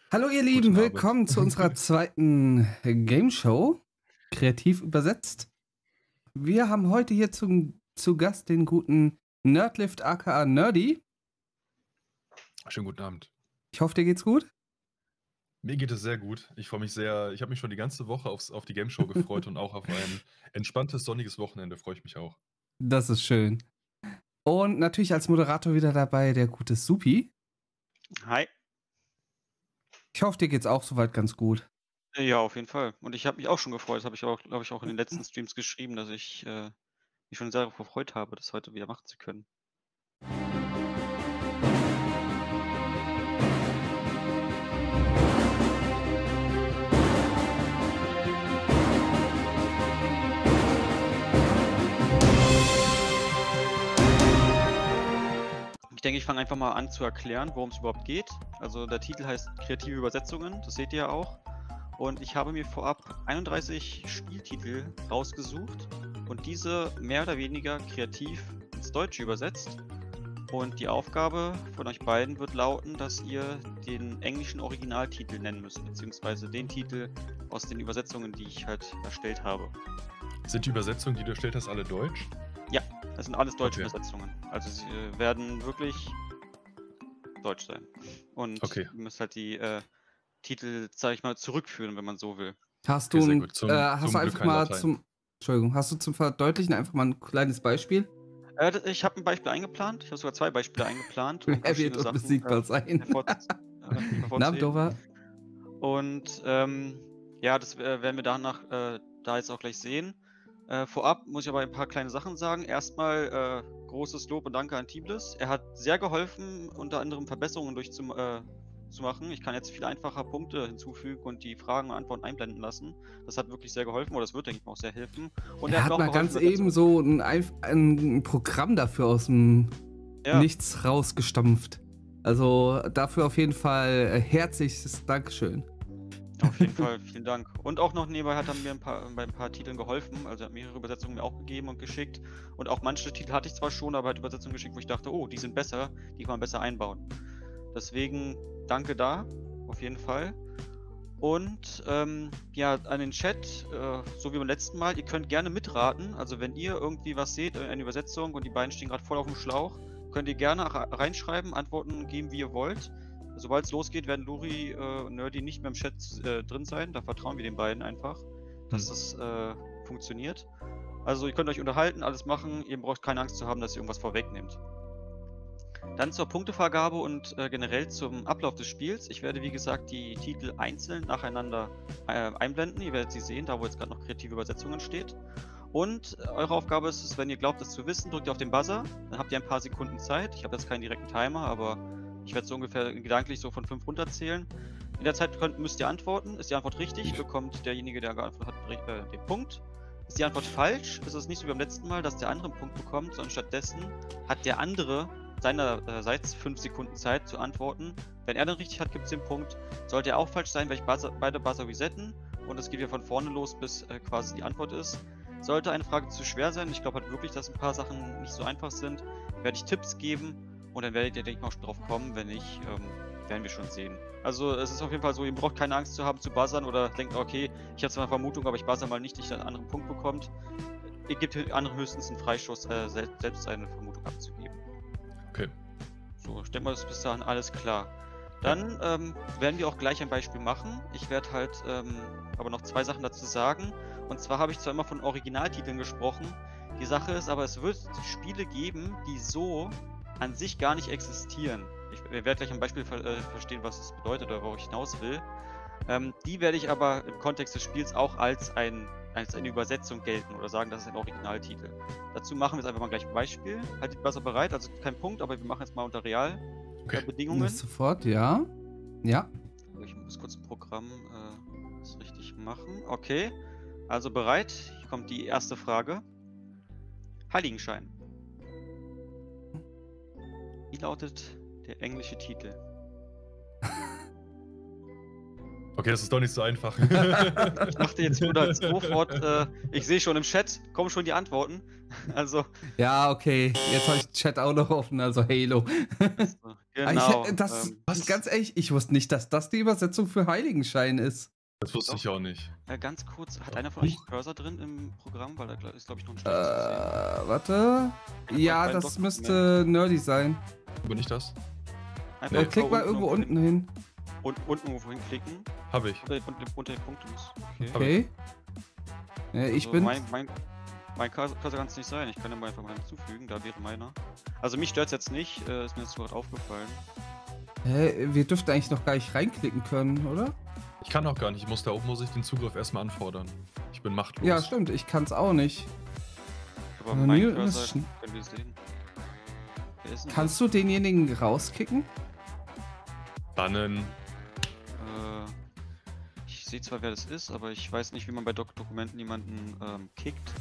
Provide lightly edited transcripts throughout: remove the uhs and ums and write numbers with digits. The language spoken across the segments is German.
Hallo ihr Lieben, Guten Abend. willkommen zu unserer zweiten Game Show, kreativ übersetzt. Wir haben heute hier zu Gast den guten Nerdlift aka Nerdy. Schönen guten Abend. Ich hoffe, dir geht's gut. Mir geht es sehr gut. Ich freue mich sehr. Ich habe mich schon die ganze Woche auf die Game Show gefreut und auch auf ein entspanntes, sonniges Wochenende freue ich mich auch. Das ist schön. Und natürlich als Moderator wieder dabei der gute Supi. Hi. Ich hoffe, dir geht's auch soweit ganz gut. Ja, auf jeden Fall. Und ich habe mich auch schon gefreut. Das habe ich auch, glaube ich, auch in den letzten Streams geschrieben, dass ich mich schon sehr darauf gefreut habe, das heute wieder machen zu können. Ich denke, ich fange einfach mal an zu erklären, worum es überhaupt geht. Also der Titel heißt Kreative Übersetzungen, das seht ihr ja auch. Und ich habe mir vorab 31 Spieltitel rausgesucht und diese mehr oder weniger kreativ ins Deutsche übersetzt. Und die Aufgabe von euch beiden wird lauten, dass ihr den englischen Originaltitel nennen müsst, beziehungsweise den Titel aus den Übersetzungen, die ich halt erstellt habe. Sind die Übersetzungen, die du erstellt hast, alle deutsch? Ja, das sind alles deutsche Okay. Übersetzungen. Also sie werden wirklich deutsch sein. Und Okay. ihr müsst halt die Titel, sag ich mal, zurückführen, wenn man so will. Hast Okay, du, sehr ein, gut. Zum hast du Glück einfach kein mal Latein. Entschuldigung, hast du zum Verdeutlichen einfach mal ein kleines Beispiel? Ich habe ein Beispiel eingeplant. Ich habe sogar 2 Beispiele eingeplant, um Wer wird verschiedene Sachen unbesiegbar sein? hervorzuheben. Namdova. Und ja, das werden wir danach da jetzt auch gleich sehen. Vorab muss ich aber ein paar kleine Sachen sagen. Erstmal großes Lob und Danke an Tiblis. Er hat sehr geholfen, unter anderem Verbesserungen zu machen. Ich kann jetzt viel einfacher Punkte hinzufügen und die Fragen und Antworten einblenden lassen. Das hat wirklich sehr geholfen, oder das wird, denke ich mal, auch sehr helfen. Und Er hat mir auch mal geholfen, ganz eben so ein Programm dafür aus dem Nichts rausgestampft. Also dafür auf jeden Fall herzliches Dankeschön. Auf jeden Fall, vielen Dank. Und auch noch nebenbei hat er mir bei ein paar Titeln geholfen. Also er hat mehrere Übersetzungen mir auch gegeben und geschickt. Und auch manche Titel hatte ich zwar schon, aber er hat Übersetzungen geschickt, wo ich dachte, oh, die sind besser, die kann man besser einbauen. Deswegen danke da, auf jeden Fall. Und ja, an den Chat, so wie beim letzten Mal, ihr könnt gerne mitraten. Also wenn ihr irgendwie was seht, eine Übersetzung und die beiden stehen gerade voll auf dem Schlauch, könnt ihr gerne reinschreiben, Antworten geben, wie ihr wollt. Sobald es losgeht, werden Luri und Nerdy nicht mehr im Chat drin sein. Da vertrauen wir den beiden einfach, dass das funktioniert. Also ihr könnt euch unterhalten, alles machen. Ihr braucht keine Angst zu haben, dass ihr irgendwas vorwegnehmt. Dann zur Punktevergabe und generell zum Ablauf des Spiels. Ich werde, wie gesagt, die Titel einzeln nacheinander einblenden. Ihr werdet sie sehen, da wo jetzt gerade noch kreative Übersetzungen steht. Und eure Aufgabe ist es, wenn ihr glaubt, das zu wissen, drückt ihr auf den Buzzer. Dann habt ihr ein paar Sekunden Zeit. Ich habe jetzt keinen direkten Timer, aber ich werde so ungefähr gedanklich so von 5 runterzählen. In der Zeit müsst ihr antworten. Ist die Antwort richtig, bekommt derjenige, der geantwortet hat, den Punkt. Ist die Antwort falsch, ist es nicht so wie beim letzten Mal, dass der andere einen Punkt bekommt, sondern stattdessen hat der andere seinerseits 5 Sekunden Zeit zu antworten. Wenn er dann richtig hat, gibt es den Punkt. Sollte er auch falsch sein, werde ich beide Buzzer resetten und es geht wieder von vorne los, bis quasi die Antwort ist. Sollte eine Frage zu schwer sein, ich glaube halt wirklich, dass ein paar Sachen nicht so einfach sind, werde ich Tipps geben und dann werdet ihr, denke ich mal, auch schon drauf kommen. Wenn nicht, werden wir schon sehen. Also es ist auf jeden Fall so, ihr braucht keine Angst zu haben zu buzzern oder denkt, okay, ich habe zwar eine Vermutung, aber ich buzzer mal nicht, dass ihr einen anderen Punkt bekommt. Ihr gebt anderen höchstens einen Freischuss, selbst eine Vermutung abzugeben. Okay. So, ich denke mal, das ist bis dahin alles klar. Dann werden wir auch gleich ein Beispiel machen. Ich werde halt aber noch 2 Sachen dazu sagen. Und zwar habe ich zwar immer von Originaltiteln gesprochen. Die Sache ist aber, es wird Spiele geben, die so an sich gar nicht existieren. Ich werde gleich am Beispiel verstehen, was es bedeutet oder worauf ich hinaus will. Die werde ich aber im Kontext des Spiels auch als eine Übersetzung gelten oder sagen, das ist ein Originaltitel. Dazu machen wir jetzt einfach mal gleich ein Beispiel. Haltet besser bereit, also kein Punkt, aber wir machen jetzt mal unter Realbedingungen. Das sofort, ja. Ja. Ich muss kurz ein Programm das richtig machen. Okay, also bereit. Hier kommt die erste Frage. Heiligenschein. Wie lautet der englische Titel? Okay, das ist doch nicht so einfach. Ich dachte jetzt nur als Hochwort, ich sehe schon im Chat, kommen schon die Antworten. Also. Ja, okay. Jetzt habe ich den Chat auch noch offen, also Halo. Genau. Ganz ehrlich, ich wusste nicht, dass das die Übersetzung für Heiligenschein ist. Das wusste ich auch nicht. Ganz kurz, hat einer von euch einen Cursor drin im Programm? Weil da ist, glaube ich, noch ein schlechtes zu sehen. Warte. Ja, das müsste nerdy sein. Aber nicht das? Einfach Klick mal irgendwo unten hin. Und unten irgendwo hinklicken. Habe ich. Unter den Punkten ist. Okay. Ja, ich Also bin. Mein Cursor kann es nicht sein. Ich kann ihn mal einfach mal hinzufügen. Da wäre meiner. Also mich stört es jetzt nicht. Ist mir jetzt sofort aufgefallen. Wir dürften eigentlich noch gar nicht reinklicken können, oder? Ich kann auch gar nicht. Da oben muss ich den Zugriff erstmal anfordern. Ich bin machtlos. Ja, stimmt. Ich kann es auch nicht. Aber mein Cursor können wir sehen. Wer ist denn Kannst du denjenigen rauskicken? Bannen. Ich sehe zwar, wer das ist, aber ich weiß nicht, wie man bei Dokumenten jemanden kickt.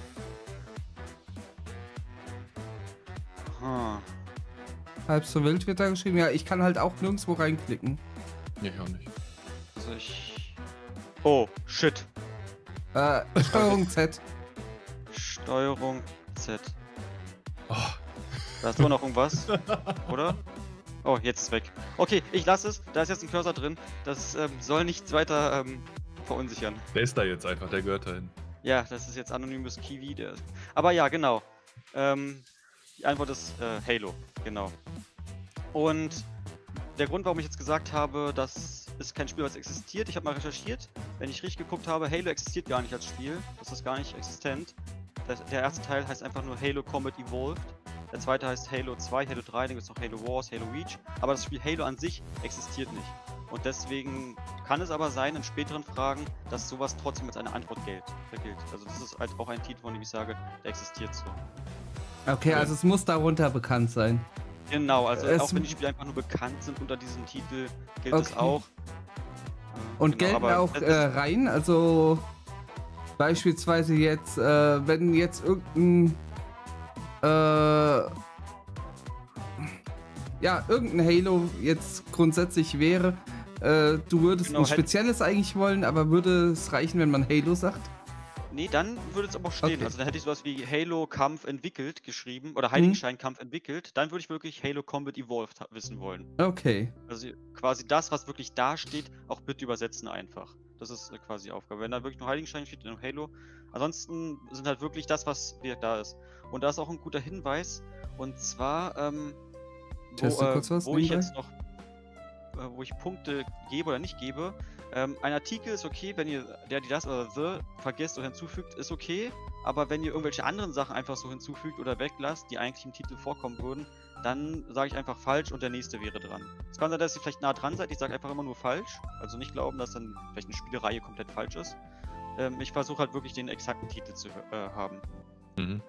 Halb so wild wird da geschrieben. Ja, ich kann halt auch nirgendwo reinklicken. Nee, ich auch nicht. Also ich... Oh, shit. Steuerung Z. Steuerung Z. Oh. Da ist nur noch irgendwas, oder? Oh, jetzt ist weg. Okay, ich lasse es. Da ist jetzt ein Cursor drin. Das soll nichts weiter verunsichern. Der ist da jetzt einfach, der gehört dahin. Ja, das ist jetzt Anonymous Kiwi. Aber ja, genau. Die Antwort ist Halo, genau. Und der Grund, warum ich jetzt gesagt habe, das ist kein Spiel, was existiert, ich habe mal recherchiert. Wenn ich richtig geguckt habe, Halo existiert gar nicht als Spiel. Das ist gar nicht existent. Der erste Teil heißt einfach nur Halo Combat Evolved. Der zweite heißt Halo 2, Halo 3, dann gibt es noch Halo Wars, Halo Reach. Aber das Spiel Halo an sich existiert nicht. Und deswegen kann es aber sein, in späteren Fragen, dass sowas trotzdem als eine Antwort gilt. Also das ist halt auch ein Titel, von dem ich sage, der existiert so. Okay, also es muss darunter bekannt sein. Genau, also auch wenn die Spiele einfach nur bekannt sind unter diesem Titel, gilt es auch. Und genau, gelten auch rein, also beispielsweise jetzt, wenn jetzt irgendein irgendein Halo jetzt grundsätzlich wäre, du würdest ein spezielles eigentlich wollen, aber würde es reichen, wenn man Halo sagt? Nee, dann würde es aber auch stehen. Okay. Also dann hätte ich sowas wie Halo Kampf entwickelt geschrieben oder Heiligenschein Kampf entwickelt. Dann würde ich wirklich Halo Combat Evolved wissen wollen. Okay. Also quasi das, was wirklich da steht, auch bitte übersetzen einfach. Das ist quasi die Aufgabe. Wenn da wirklich nur Heiligenschein steht, dann Halo. Ansonsten sind halt wirklich das, was da ist. Und da ist auch ein guter Hinweis. Und zwar, wo ich jetzt noch, wo ich Punkte gebe oder nicht gebe. Ein Artikel ist okay, wenn ihr der, die das oder the vergesst oder hinzufügt, ist okay. Aber wenn ihr irgendwelche anderen Sachen einfach so hinzufügt oder weglasst, die eigentlich im Titel vorkommen würden, dann sage ich einfach falsch und der nächste wäre dran. Es kann sein, dass ihr vielleicht nah dran seid, ich sage einfach immer nur falsch. Also nicht glauben, dass dann vielleicht eine Spielereihe komplett falsch ist. Ich versuche halt wirklich den exakten Titel zu haben. Mhm.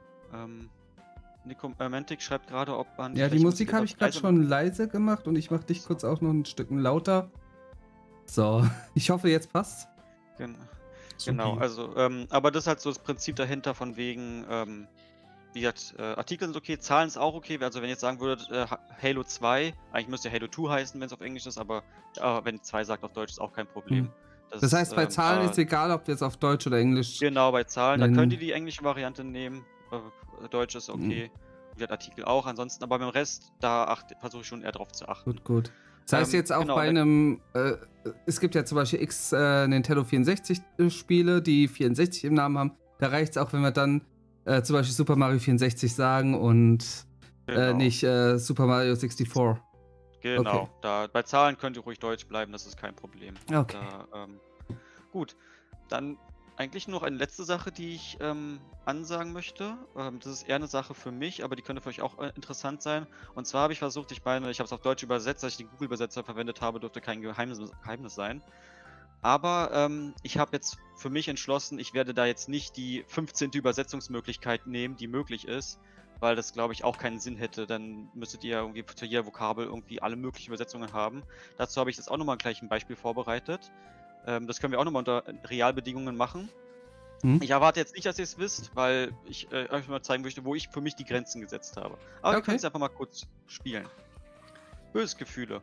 Nicomantic schreibt gerade, ob man... Ja, die Musik habe ich gerade schon leise gemacht und ich mache dich kurz auch noch ein Stückchen lauter. So, ich hoffe, jetzt passt. Genau, also, aber das ist halt so das Prinzip dahinter von wegen, wie gesagt, Artikel sind okay, Zahlen ist auch okay, also wenn ihr jetzt sagen würdet, Halo 2, eigentlich müsste Halo 2 heißen, wenn es auf Englisch ist, aber wenn 2 sagt auf Deutsch, ist auch kein Problem. Das heißt, bei Zahlen ist egal, ob wir es auf Deutsch oder Englisch... Genau, bei Zahlen, da könnt ihr die englische Variante nehmen, Deutsch ist okay, wie gesagt, Artikel auch, ansonsten, aber beim Rest, da versuche ich schon eher drauf zu achten. Gut. Das heißt jetzt auch genau, bei einem, es gibt ja zum Beispiel x Nintendo 64 Spiele, die 64 im Namen haben. Da reicht es auch, wenn wir dann zum Beispiel Super Mario 64 sagen und nicht Super Mario 64. Genau, okay. Da bei Zahlen könnt ihr ruhig Deutsch bleiben, das ist kein Problem. Okay. Gut, dann eigentlich noch eine letzte Sache, die ich ansagen möchte. Das ist eher eine Sache für mich, aber die könnte für euch auch interessant sein. Und zwar habe ich versucht, ich habe es auf Deutsch übersetzt, als ich den Google-Übersetzer verwendet habe, dürfte kein Geheimnis sein. Aber ich habe jetzt für mich entschlossen, ich werde da jetzt nicht die 15. Übersetzungsmöglichkeit nehmen, die möglich ist, weil das, glaube ich, auch keinen Sinn hätte. Dann müsstet ihr irgendwie für jeder Vokabel irgendwie alle möglichen Übersetzungen haben. Dazu habe ich jetzt auch nochmal gleich ein Beispiel vorbereitet. Das können wir auch nochmal unter Realbedingungen machen. Ich erwarte jetzt nicht, dass ihr es wisst, weil ich euch mal zeigen möchte, wo ich für mich die Grenzen gesetzt habe. Aber wir können es einfach mal kurz spielen. Bösgefühle.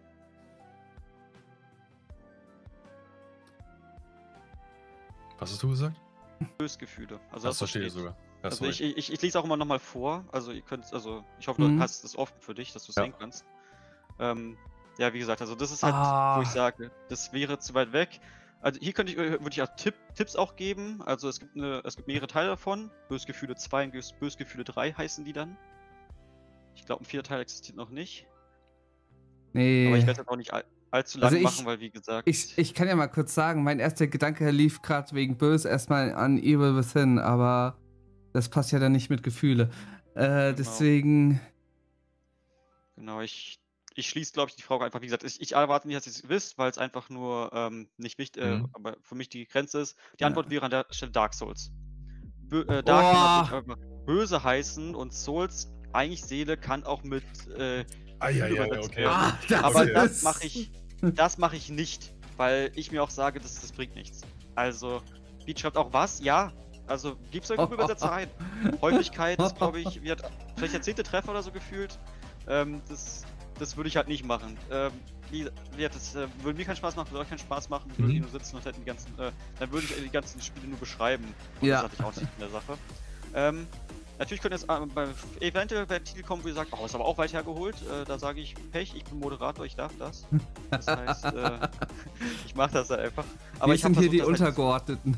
Was hast du gesagt? Bösgefühle. Also das verstehe ich sogar. Also ich lese auch immer nochmal vor. Also ihr könnt, ich hoffe, du hast es offen für dich, dass du es sehen kannst. Ja, wie gesagt, also das ist halt, wo ich sage, das wäre zu weit weg. Also hier würde ich auch Tipps auch geben. Also es gibt mehrere Teile davon. Bösgefühle 2 und Bösgefühle 3 heißen die dann. Ich glaube, ein 4. Teil existiert noch nicht. Nee. Aber ich werde das auch nicht allzu lang machen, weil wie gesagt... Ich kann ja mal kurz sagen, mein erster Gedanke lief gerade wegen Böse erstmal an Evil Within, aber das passt ja dann nicht mit Gefühle. Deswegen... Genau, ich schließe, glaube ich, die Frage einfach, wie gesagt, ich erwarte nicht, dass ihr es wisst, weil es einfach nur nicht wichtig, aber für mich die Grenze ist. Die Antwort wäre an der Stelle Dark Souls. Dark kann natürlich böse heißen und Souls, eigentlich Seele, kann auch mit übersetzt werden. Aber das mache ich nicht, weil ich mir auch sage, das bringt nichts. Also, Beat schreibt auch was? Ja. Also, gibt's da Übersetzer ein? Häufigkeit ist, glaube ich, vielleicht der 10. Treffer oder so gefühlt. Das würde ich halt nicht machen. Das würde mir keinen Spaß machen, würde euch keinen Spaß machen, würde ich nur sitzen und hätten dann würde ich die ganzen Spiele nur beschreiben. Und das hatte ich auch nicht in der Sache. Natürlich könnte jetzt eventuell Titel kommen, wo ihr sagt, ist aber auch weit hergeholt. Da sage ich, Pech, ich bin Moderator, ich darf das. Das heißt, ich mache das halt einfach. Aber wir sind hier die Untergeordneten.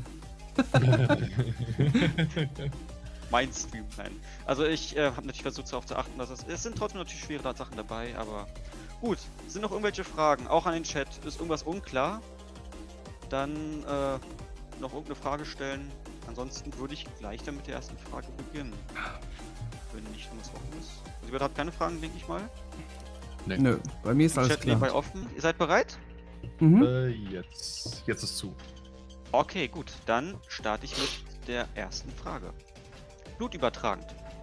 Mein Stream, nein. Also ich habe natürlich versucht darauf zu achten, dass es sind trotzdem natürlich schwere Sachen dabei, aber gut. Sind noch irgendwelche Fragen? Auch an den Chat. Ist irgendwas unklar? Dann noch irgendeine Frage stellen. Ansonsten würde ich gleich dann mit der ersten Frage beginnen. Wenn nicht irgendwas offen ist. Also ihr habt keine Fragen, denke ich mal? Nee. Nö, bei mir ist alles Chat klar. nebenbei offen. Ihr seid bereit? Jetzt ist zu. Okay, gut. Dann starte ich mit der ersten Frage. Blutübertragend.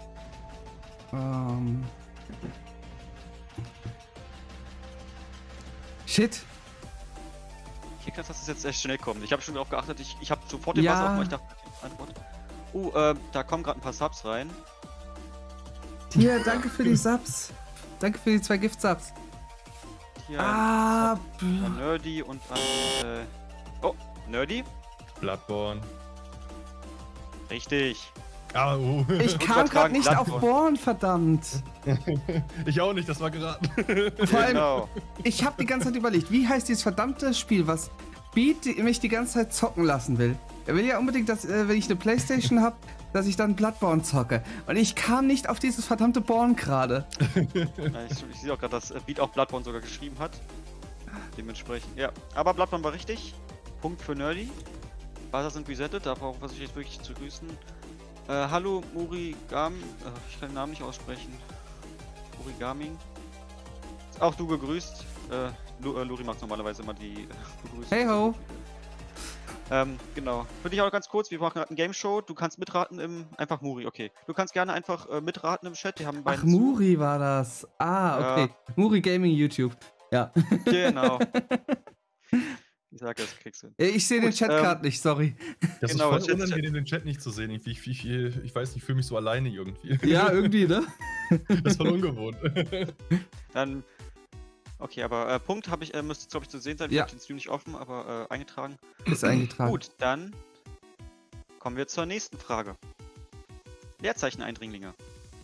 Shit. Ich dachte, dass es jetzt echt schnell kommt. Ich habe schon darauf geachtet, ich habe sofort den Wasser auf, weil ich dachte, Antwort. Da kommen gerade ein paar Subs rein. Hier, danke für die Subs. Danke für die 2 Gift-Subs. Hier an Nerdy und an Nerdy. Bloodborne. Richtig. Ich kam gerade nicht auf Born, verdammt. Ich auch nicht, das war geraten. Vor allem, ich habe die ganze Zeit überlegt, wie heißt dieses verdammte Spiel, was Beat mich die ganze Zeit zocken lassen will. Er will ja unbedingt, dass, wenn ich eine Playstation habe, dass ich dann Bloodborne zocke. Und ich kam nicht auf dieses verdammte Born gerade. Ich sehe auch gerade, dass Beat auch Bloodborne sogar geschrieben hat. Dementsprechend, ja. Aber Bloodborne war richtig. Punkt für Nerdy. Buzzer sind resettet, darauf versuche ich jetzt wirklich zu grüßen. Hallo Murigami, ich kann den Namen nicht aussprechen. Murigaming. Auch du gegrüßt. Luri macht normalerweise immer die Begrüßung. Hey ho! Genau. Für dich auch ganz kurz, wir machen gerade eine Game Show. Du kannst mitraten einfach Muri, okay. Du kannst gerne einfach mitraten im Chat, die haben beiden. Ach, Muri war das. Okay. Muri Gaming YouTube. Ja. Genau. Ich sag, das kriegst du. Ich sehe den Chat gerade nicht, sorry. Das ist voll unangenehm, den Chat nicht zu sehen. Ich weiß nicht, ich fühle mich so alleine irgendwie. Ja, irgendwie, ne? Das ist voll ungewohnt. Dann, okay, aber Punkt müsste, glaube ich, zu sehen sein. Ich habe den Stream nicht offen, aber eingetragen. Ist eingetragen. Gut, dann kommen wir zur nächsten Frage. Leerzeichen-Eindringlinge.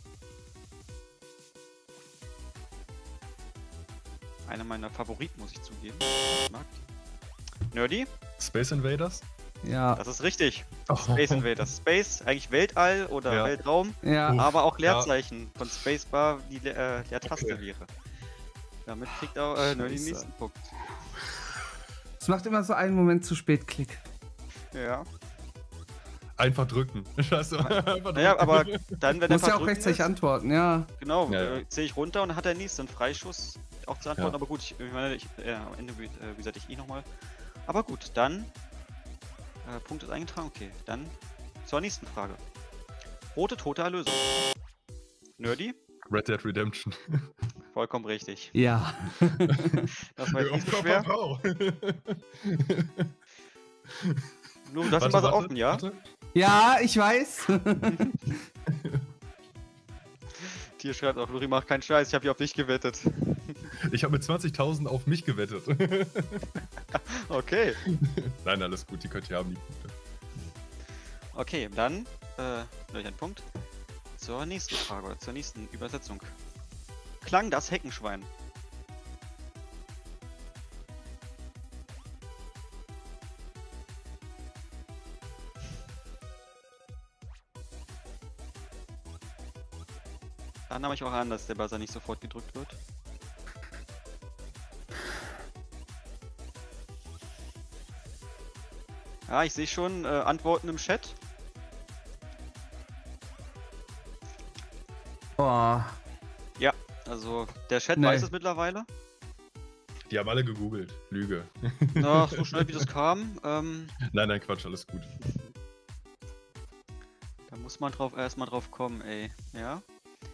Einer meiner Favoriten, muss ich zugeben. Ich mag die. Nerdy? Space Invaders? Ja. Das ist richtig. Space Invaders. Space, eigentlich Weltall oder Weltraum, aber auch Leerzeichen von Spacebar die Leertaste wäre. Damit kriegt auch Nerdy den nächsten Punkt. Es macht immer so einen Moment zu spät Klick. Ja. Einfach drücken. Scheiße. Einfach drücken. Naja, aber dann, wenn er muss ja auch rechtzeitig antworten, ja. Genau, zähle ich runter und dann hat er nächsten Freischuss auch zu antworten, aber gut, ich meine, am Ende reset ich nochmal. Aber gut, dann Punkt ist eingetragen, okay, dann zur nächsten Frage. Rote Tote Erlösung. Nerdy? Red Dead Redemption. Vollkommen richtig. Ja. Das war jetzt nicht so schwer. Nur, du hast den Buzzer offen, ja? Warte. Ja, ich weiß. Tier schreibt auch, Luri macht keinen Scheiß, ich habe hier auf dich gewettet. Ich habe mit 20.000 auf mich gewettet. Okay. Nein, alles gut, die könnt ihr haben, die Punkte. Okay, dann durch einen Punkt. Zur nächsten Frage, oder zur nächsten Übersetzung. Klang das Heckenschwein. Dann habe ich auch an, dass der Buzzer nicht sofort gedrückt wird. Ja, ich sehe schon Antworten im Chat. Boah. Ja, also der Chat Nee. weiß es mittlerweile. Die haben alle gegoogelt. Lüge. Ach, so schnell wie das kam. Nein, Quatsch, alles gut. Da muss man erstmal drauf kommen, ey. Ja.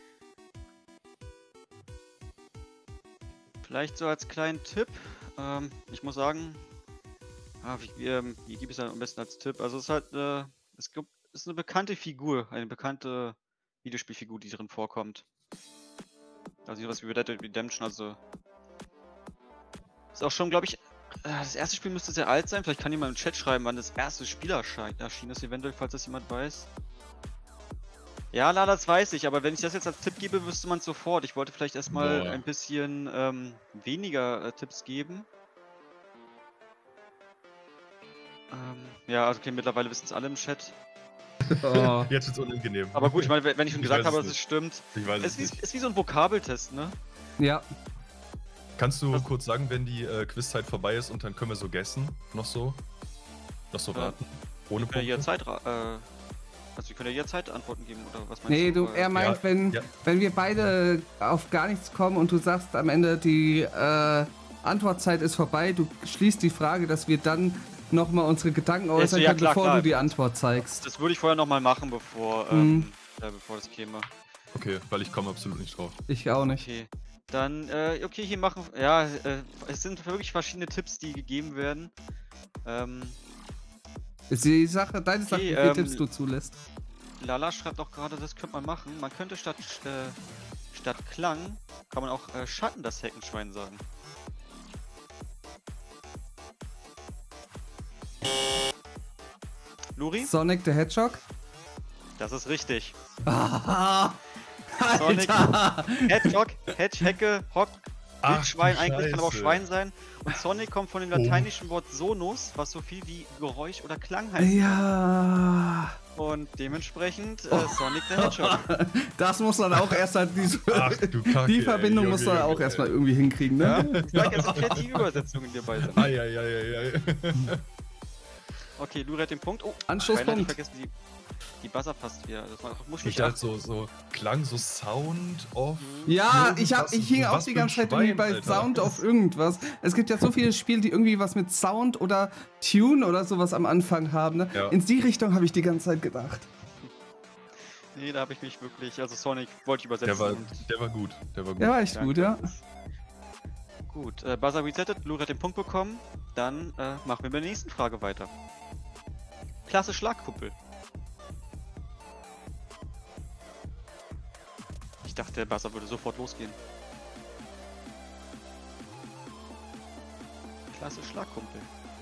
Vielleicht so als kleinen Tipp. Ich muss sagen, wie gibt es am besten als Tipp? Also es ist halt, es ist eine bekannte Figur, eine bekannte Videospielfigur, die drin vorkommt. Also sowas wie Red Dead Redemption, also ist auch schon, glaube ich, das erste Spiel müsste sehr alt sein. Vielleicht kann jemand im Chat schreiben, wann das erste Spiel erschienen ist, eventuell, falls das jemand weiß. Ja, Lala, das weiß ich, aber wenn ich das jetzt als Tipp gebe, wüsste man es sofort. Ich wollte vielleicht erstmal ein bisschen weniger Tipps geben. Ja, also okay, mittlerweile wissen es alle im Chat. Oh. Jetzt ist es unangenehm. Aber gut, ich meine, wenn ich schon gesagt habe, dass nicht. es stimmt. Ich weiß Es es nicht. ist wie so ein Vokabeltest, ne? Ja. Kannst du kurz sagen, wenn die Quizzeit vorbei ist und dann können wir so guessen? Noch so raten? Ohne Wir können ja Punkte? also wir können ja jederzeit Antworten geben, oder was meinst Nee, du? er meint, ja. wenn wir beide auf gar nichts kommen und du sagst am Ende, die Antwortzeit ist vorbei, du schließt die Frage, dass wir dann nochmal unsere Gedanken äußern ja, können, klar, bevor klar. du die Antwort zeigst. Das würde ich vorher nochmal machen, bevor das käme. Okay, weil ich komme absolut nicht drauf. Ich auch nicht. Okay. Dann, okay, hier machen. Ja, es sind wirklich verschiedene Tipps, die gegeben werden. Ist die Sache, deine Sache, Okay, wie viele Tipps du zulässt. Lala schreibt auch gerade, das könnte man machen. Man könnte statt Klang, kann man auch Schatten das Heckenschwein sagen. Luri? Sonic the Hedgehog? Das ist richtig. Ah, Sonic, Alter! Hedgehog, Hecke, Hock, Ach, Wildschwein, du eigentlich kann aber auch Scheiße. Schwein sein. Und Sonic kommt von dem lateinischen Wort sonus, was so viel wie Geräusch oder Klang heißt. Ja. Und dementsprechend Sonic the Hedgehog. Das muss dann auch erst halt Ach du Kacke, die Verbindung ey, muss Junge, man auch Junge, erstmal ey. irgendwie hinkriegen, ne? Ich sag jetzt kreative Übersetzungen, die dabei sind. Eieieiei. Okay, Luri hat den Punkt. Oh, Anschlusspunkt. Rainer hat vergessen, die Buzzer passt wieder. Das muss Ich dachte so Klang, so Sound of. Ja, irgendwas. ich hing auch Was die für ein ganze Zeit irgendwie Schwein, bei Alter. Sound auf irgendwas. Es gibt ja so viele Spiele, die irgendwie was mit Sound oder Tune oder sowas am Anfang haben. Ne? Ja. In die Richtung habe ich die ganze Zeit gedacht. Nee, da habe ich mich wirklich. Also Sonic wollte ich übersetzen. Der war gut. Der war gut. Der war echt Danke. gut, ja. Gut, Buzzer resettet, Luri hat den Punkt bekommen. Dann machen wir mit der nächsten Frage weiter. Klasse Schlagkuppel. Ich dachte, der Buzzer würde sofort losgehen. Klasse Schlagkumpel.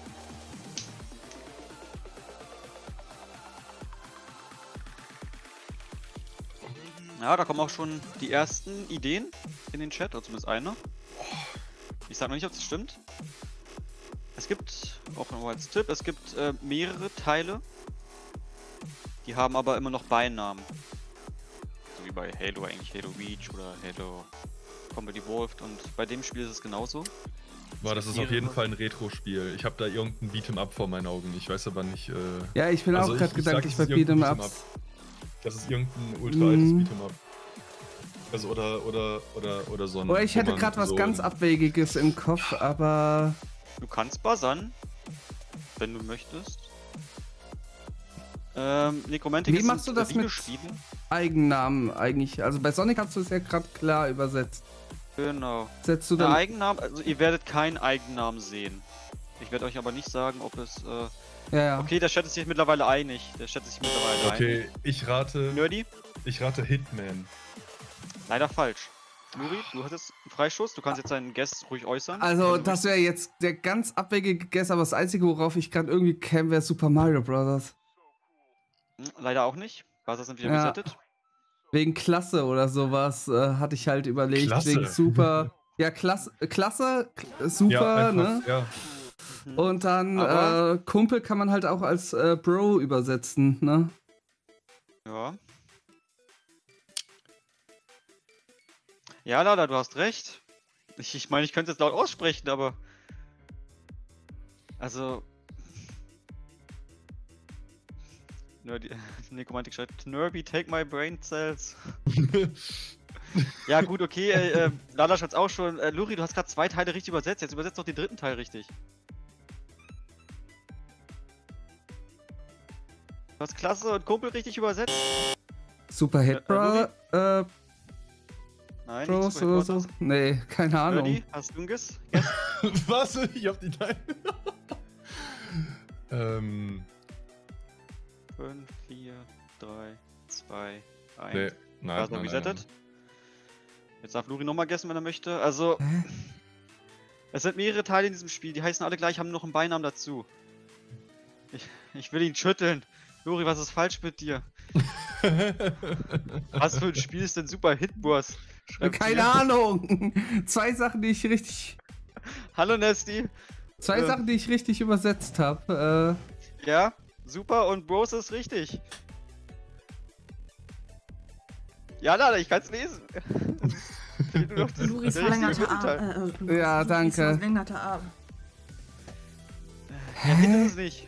Ja, da kommen auch schon die ersten Ideen in den Chat, oder zumindest eine. Ich sag noch nicht, ob das stimmt. Es gibt, auch noch als Tipp, es gibt mehrere Teile. Die haben aber immer noch Beinamen. So wie bei Halo eigentlich, Halo Reach oder Halo Combat Evolved. Und bei dem Spiel ist es genauso. Boah, das ist auf jeden Fall ein Retro-Spiel. Ich habe da irgendein Beat'em-up vor meinen Augen. Ich weiß aber nicht. Ja, ich bin also auch gerade ich gedanklich sag, bei es ist irgendein Beat'em-Ups. Das ist irgendein ultra altes Beat'em-up. Also oder so ein. Oder ich wo hätte man gerade was so ganz Abwegiges im Kopf, aber Du kannst buzzern, wenn du möchtest. Necromantic Wie ist machst du das mit Videospiele. Eigennamen eigentlich? Also bei Sonic hast du es ja gerade klar übersetzt. Genau. Setzt du Der dann... Eigennamen, also ihr werdet keinen Eigennamen sehen. Ich werde euch aber nicht sagen, ob es. Ja. Okay, der Chat ist sich mittlerweile einig. Der Chat ist sich mittlerweile einig. Okay, ich rate Nerdy? Hitman. Leider falsch. Luri, du hattest einen Freistoß. Du kannst jetzt deinen Guess ruhig äußern. Also wenn du das wäre jetzt der ganz abwegige Guess, aber das Einzige, worauf ich gerade irgendwie käme, wäre Super Mario Bros. möchtest. Leider auch nicht. Buzzer sind wieder Ja. resettet. Wegen Klasse oder sowas hatte ich halt überlegt. Klasse. Wegen Super... Ja, Klasse, super, Ja, einfach, ne? ja. Und dann Aber- Kumpel kann man halt auch als Bro übersetzen, ne? Ja. Ja, Lala, du hast recht. Ich meine, ich könnte es jetzt laut aussprechen, aber... Also... Nerdy... Nekromantik schreibt, Nerby, take my brain cells. Ja gut, okay, Lala schreibt's auch schon. Luri, du hast gerade 2 Teile richtig übersetzt, jetzt übersetzt doch den 3. Teil richtig. Du hast Klasse und Kumpel richtig übersetzt. Super Hit Luri? Bros Nein, nicht oder Super so? Hit Nee, keine Ahnung. Nerdy, hast du einen Guess? Was? Ich hab die Teile. 5, 4, 3, 2, 1. Nee, nein, Also resettet. Jetzt darf Luri nochmal guessen, wenn er möchte. Also, Hä? es sind mehrere Teile in diesem Spiel, die heißen alle gleich, haben nur noch einen Beinamen dazu. Ich will ihn schütteln. Luri, was ist falsch mit dir? Was für ein Spiel ist denn Super Hit Bros? Keine Ahnung. 2 Sachen, die ich richtig... Hallo Nesty. 2 Sachen, die ich richtig übersetzt habe. Ja, super und Bros ist richtig. Ja, Lala, ich kann's lesen. Luris Der verlängerte richtige Teil. Arm. Ja, danke. Luris verlängerte Arm. Ja, Hit ist es nicht.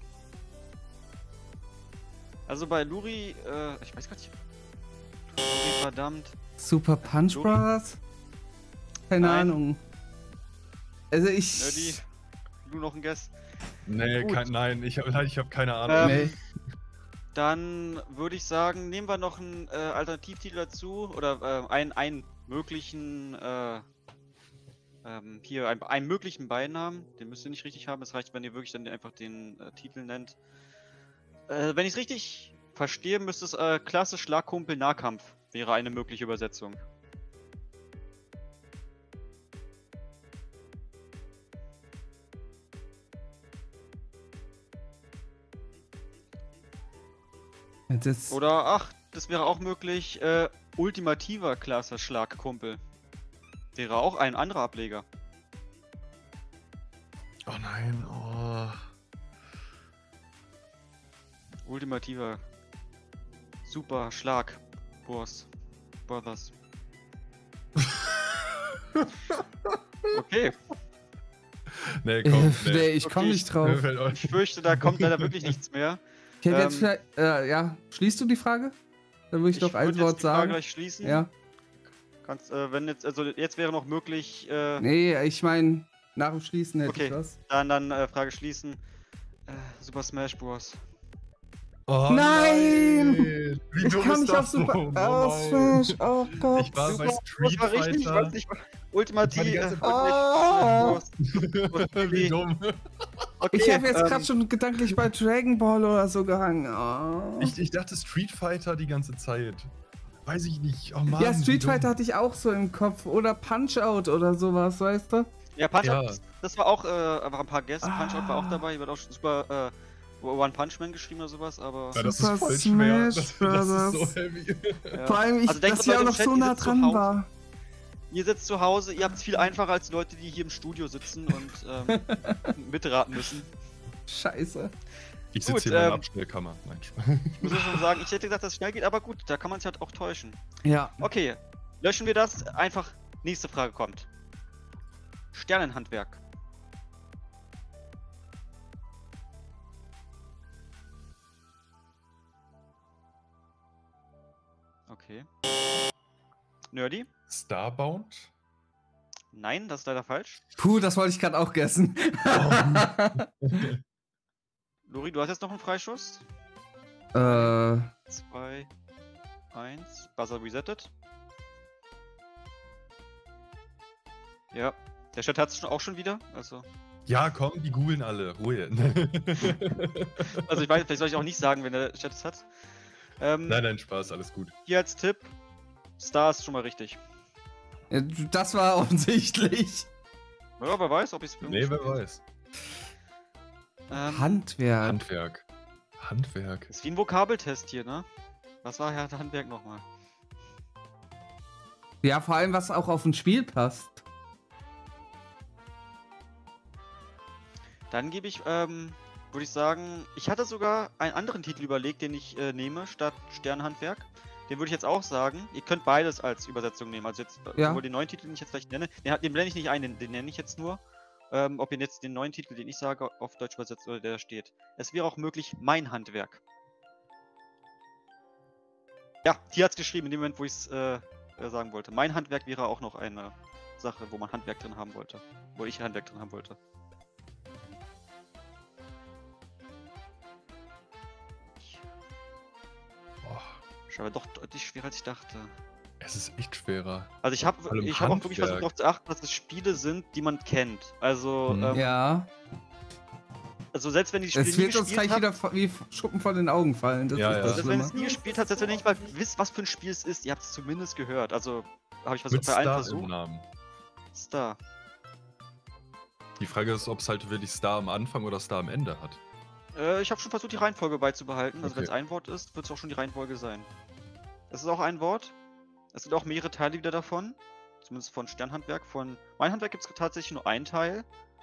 Also bei Luri, ich weiß gar nicht. Luri, verdammt. Super Punch Luri? Brothers? Keine Nein. Ahnung. Also Nerdy, ich... du noch ein Guess? Nee, Gut. nein, ich hab keine Ahnung. Nee. Dann würde ich sagen, nehmen wir noch einen Alternativtitel dazu oder einen möglichen hier einen möglichen Beinamen. Den müsst ihr nicht richtig haben. Es reicht, wenn ihr wirklich dann einfach den Titel nennt. Wenn ich es richtig verstehe, müsste es Klasse Schlagkumpel Nahkampf wäre eine mögliche Übersetzung. Das, Oder ach, das wäre auch möglich. Ultimativer Klasse Schlagkumpel wäre auch ein anderer Ableger. Oh nein, oh. Ultimativer Super Schlag Brothers. Okay, Nee, komm, nee, ich komm Okay, nicht drauf. ich fürchte, da kommt leider wirklich nichts mehr. Ich hätte jetzt Ähm, vielleicht, ja, schließt du die Frage? Dann würde ich noch ein würd jetzt Wort die Frage sagen. gleich schließen. Ja. Kannst, wenn jetzt, also jetzt wäre noch möglich, Nee, ich meine, nach dem Schließen hätte ich Okay. was. dann Frage schließen. Super Smash Bros. Oh Nein! Wie Ich dumm kann ist nicht auf das Super... denn? Oh, nein. Smash, oh Gott. Ich war bei Super, Street das war richtig, Fighter. was nicht Ultimativ. Ich war die ganze Wie dumm. Okay, Ich habe jetzt gerade schon gedanklich bei Dragon Ball oder so gehangen. Oh. Ich dachte Street Fighter die ganze Zeit. Weiß ich nicht. Oh Mann, Ja, wie Street dumm. Fighter hatte ich auch so im Kopf. Oder Punch-Out oder sowas, weißt du? Ja, Punch-Out, Ja. das war auch einfach ein paar Guests. Ah. Punch-Out war auch dabei, wird auch super One Punch Man geschrieben oder sowas, aber. Ja, das Super ist voll schwer. Smash Das ist so Brothers. heavy. Ja. Vor allem, Also denkt dass dran, ich auch Leute im noch Chat, so ihr nah sitzt zu dran Hause. war. Ihr sitzt zu Hause, ihr habt es viel einfacher als Leute, die hier im Studio sitzen und mitraten müssen. Scheiße. Ich Gut, sitze hier in meiner Abstellkammer. Nein, Spaß. Ich muss ja schon sagen, ich hätte gedacht, dass es schnell geht, aber gut, da kann man es halt auch täuschen. Ja. Okay, löschen wir das. Einfach, nächste Frage kommt. Sternenhandwerk. Okay. Nerdy? Starbound? Nein, das ist leider falsch. Puh, das wollte ich gerade auch gegessen. Lori, du hast jetzt noch einen Freischuss. 2, 1. Buzzer resettet. Ja, der Chat hat es auch schon wieder. Also Ja, komm, die googeln alle. Ruhe. ich weiß, vielleicht soll ich auch nicht sagen, wenn der Chat es hat. Nein, Spaß, alles gut. Hier als Tipp: Star ist schon mal richtig. Ja, das war offensichtlich. Ja, wer weiß, ob ich es Nee, wer weiß. Handwerk. Handwerk. Handwerk. Ist wie ein Vokabeltest hier, ne? Was war Herr Handwerk nochmal? Ja, vor allem, was auch auf ein Spiel passt. Dann gebe ich, würde ich sagen, ich hatte sogar einen anderen Titel überlegt, den ich nehme, statt Sternhandwerk. Den würde ich jetzt auch sagen. Ihr könnt beides als Übersetzung nehmen. Also jetzt, sowohl den neuen Titel, den ich jetzt gleich nenne, den blende ich nicht ein, den nenne ich jetzt nur. Ob ihr jetzt den neuen Titel, den ich sage, auf Deutsch übersetzt oder der steht. Es wäre auch möglich, mein Handwerk. Ja, hier hat es geschrieben, in dem Moment, wo ich es sagen wollte. Mein Handwerk wäre auch noch eine Sache, wo man Handwerk drin haben wollte. Wo ich Handwerk drin haben wollte. Aber doch deutlich schwerer als ich dachte. Es ist echt schwerer. Also ich habe auch wirklich versucht darauf zu achten, dass es Spiele sind, die man kennt. Also ja. Also selbst wenn die Spiele es wird uns gleich wieder wie Schuppen von den Augen fallen. Das ja, ist das selbst wenn ihr es nie gespielt habt, selbst wenn ihr nicht mal wisst, was für ein Spiel es ist, ihr habt es zumindest gehört. Also habe ich versucht, bei allen versucht. Im Namen. Star. Die Frage ist, ob es halt wirklich Star am Anfang oder Star am Ende hat. Ich habe schon versucht, die Reihenfolge beizubehalten. Also Okay. wenn es ein Wort ist, wird es auch schon die Reihenfolge sein. Es ist auch ein Wort. Es sind auch mehrere Teile wieder davon. Zumindest von Sternhandwerk. Von Mein Handwerk gibt es tatsächlich nur einen Teil.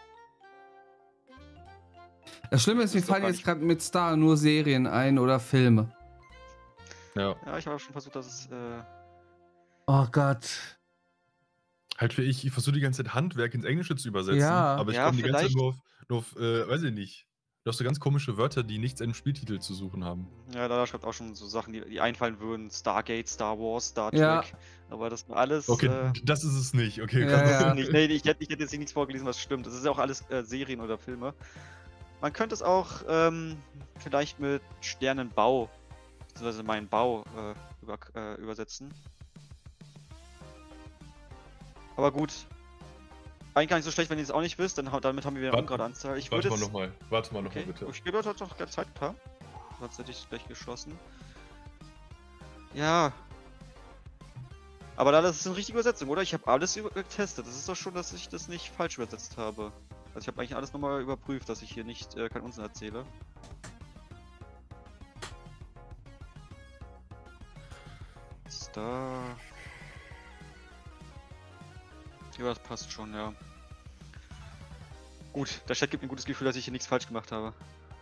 Das Schlimme ist, mir fallen jetzt gerade mit Star nur Serien ein oder Filme. Ja. Ja, ich habe schon versucht, dass es... Oh Gott. Halt wie ich versuche die ganze Zeit Handwerk ins Englische zu übersetzen, Ja. aber ich Ja, komme die ganze Zeit vielleicht. nur auf weiß ich nicht. Du hast so ganz komische Wörter, die nichts in dem Spieltitel zu suchen haben. Ja, da schreibt auch schon so Sachen, die einfallen würden. Stargate, Star Wars, Star Trek. Ja. Aber das nur alles... Okay, das ist es nicht. Okay, Ja, krass. ja. Nee, ich hätte jetzt hier nichts vorgelesen, was stimmt. Das ist ja auch alles Serien oder Filme. Man könnte es auch vielleicht mit Sternenbau, beziehungsweise meinen Bau übersetzen. Aber gut. Eigentlich gar nicht so schlecht, wenn ihr es auch nicht wisst, damit haben wir wieder eine ungerade Anzahl. Warte mal nochmal Okay. bitte. Ich gebe euch noch ganz Zeit, paar. Sonst hätte ich es gleich geschlossen. Ja. Aber das ist eine richtige Übersetzung, oder? Ich habe alles getestet. Das ist doch schon, dass ich das nicht falsch übersetzt habe. Also ich habe eigentlich alles nochmal überprüft, dass ich hier nicht keinen Unsinn erzähle. Star. Ja, das passt schon, ja. Gut, der Chat gibt mir ein gutes Gefühl, dass ich hier nichts falsch gemacht habe.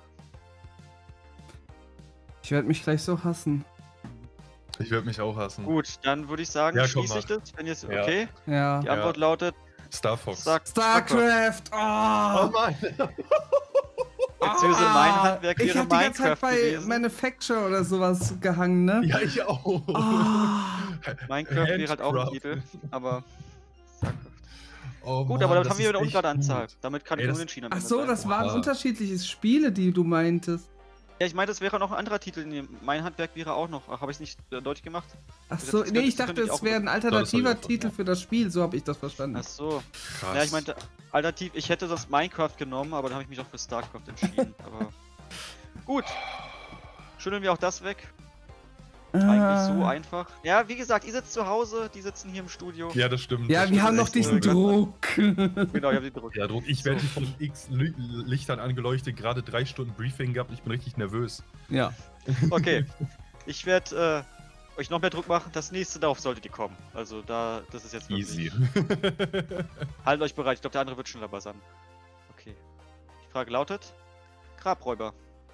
Ich werde mich gleich so hassen. Ich werde mich auch hassen. Gut, dann würde ich sagen, Ja, komm, schließe ich mach. das, wenn jetzt Ja. okay. Ja. Die Antwort lautet Star Fox. StarCraft! Oh! Mann! Beziehungsweise mein Handwerk Ich wäre hab die ganze Minecraft Zeit bei gewesen. Manufacture oder sowas gehangen, ne? Ja, ich auch. Minecraft wäre halt auch ein Handcraft. Titel, aber StarCraft. Oh Gut, Mann, aber damit das haben wir wieder ist ungerade echt Anzahl. gut. Damit kann Ey, ich das- unentschieden am Ach Ende so, sein. das waren Oha. unterschiedliche Spiele, die du meintest. Ja, ich meine, das wäre noch ein anderer Titel. Nee, mein Handwerk wäre auch noch. Habe ich es nicht deutlich gemacht? Ach Das so, könnte- nee, ich das dachte, könnte ich es auch wäre ein das hab ich alternativer auch Titel verstanden. für das Spiel, so habe ich das verstanden. Ach so. Krass. Ja, ich meinte, alternativ, ich hätte das Minecraft genommen, aber dann habe ich mich auch für StarCraft entschieden. Aber gut. Schütteln wir auch das weg. Eigentlich so einfach. Ja, wie gesagt, ihr sitzt zu Hause, die sitzen hier im Studio. Ja, das stimmt. Ja, das wir stimmt haben noch echt. diesen Druck. Genau, ich habe die Druck. Ja, Druck. Ich werde von X Lichtern angeleuchtet, gerade 3 Stunden Briefing gehabt. Ich bin richtig nervös. Ja. Okay. Ich werde euch noch mehr Druck machen. Das nächste, darauf solltet ihr kommen. Also das ist jetzt wirklich... Easy. Haltet euch bereit, ich glaube, der andere wird schneller buzzern. Okay. Die Frage lautet: Grabräuber.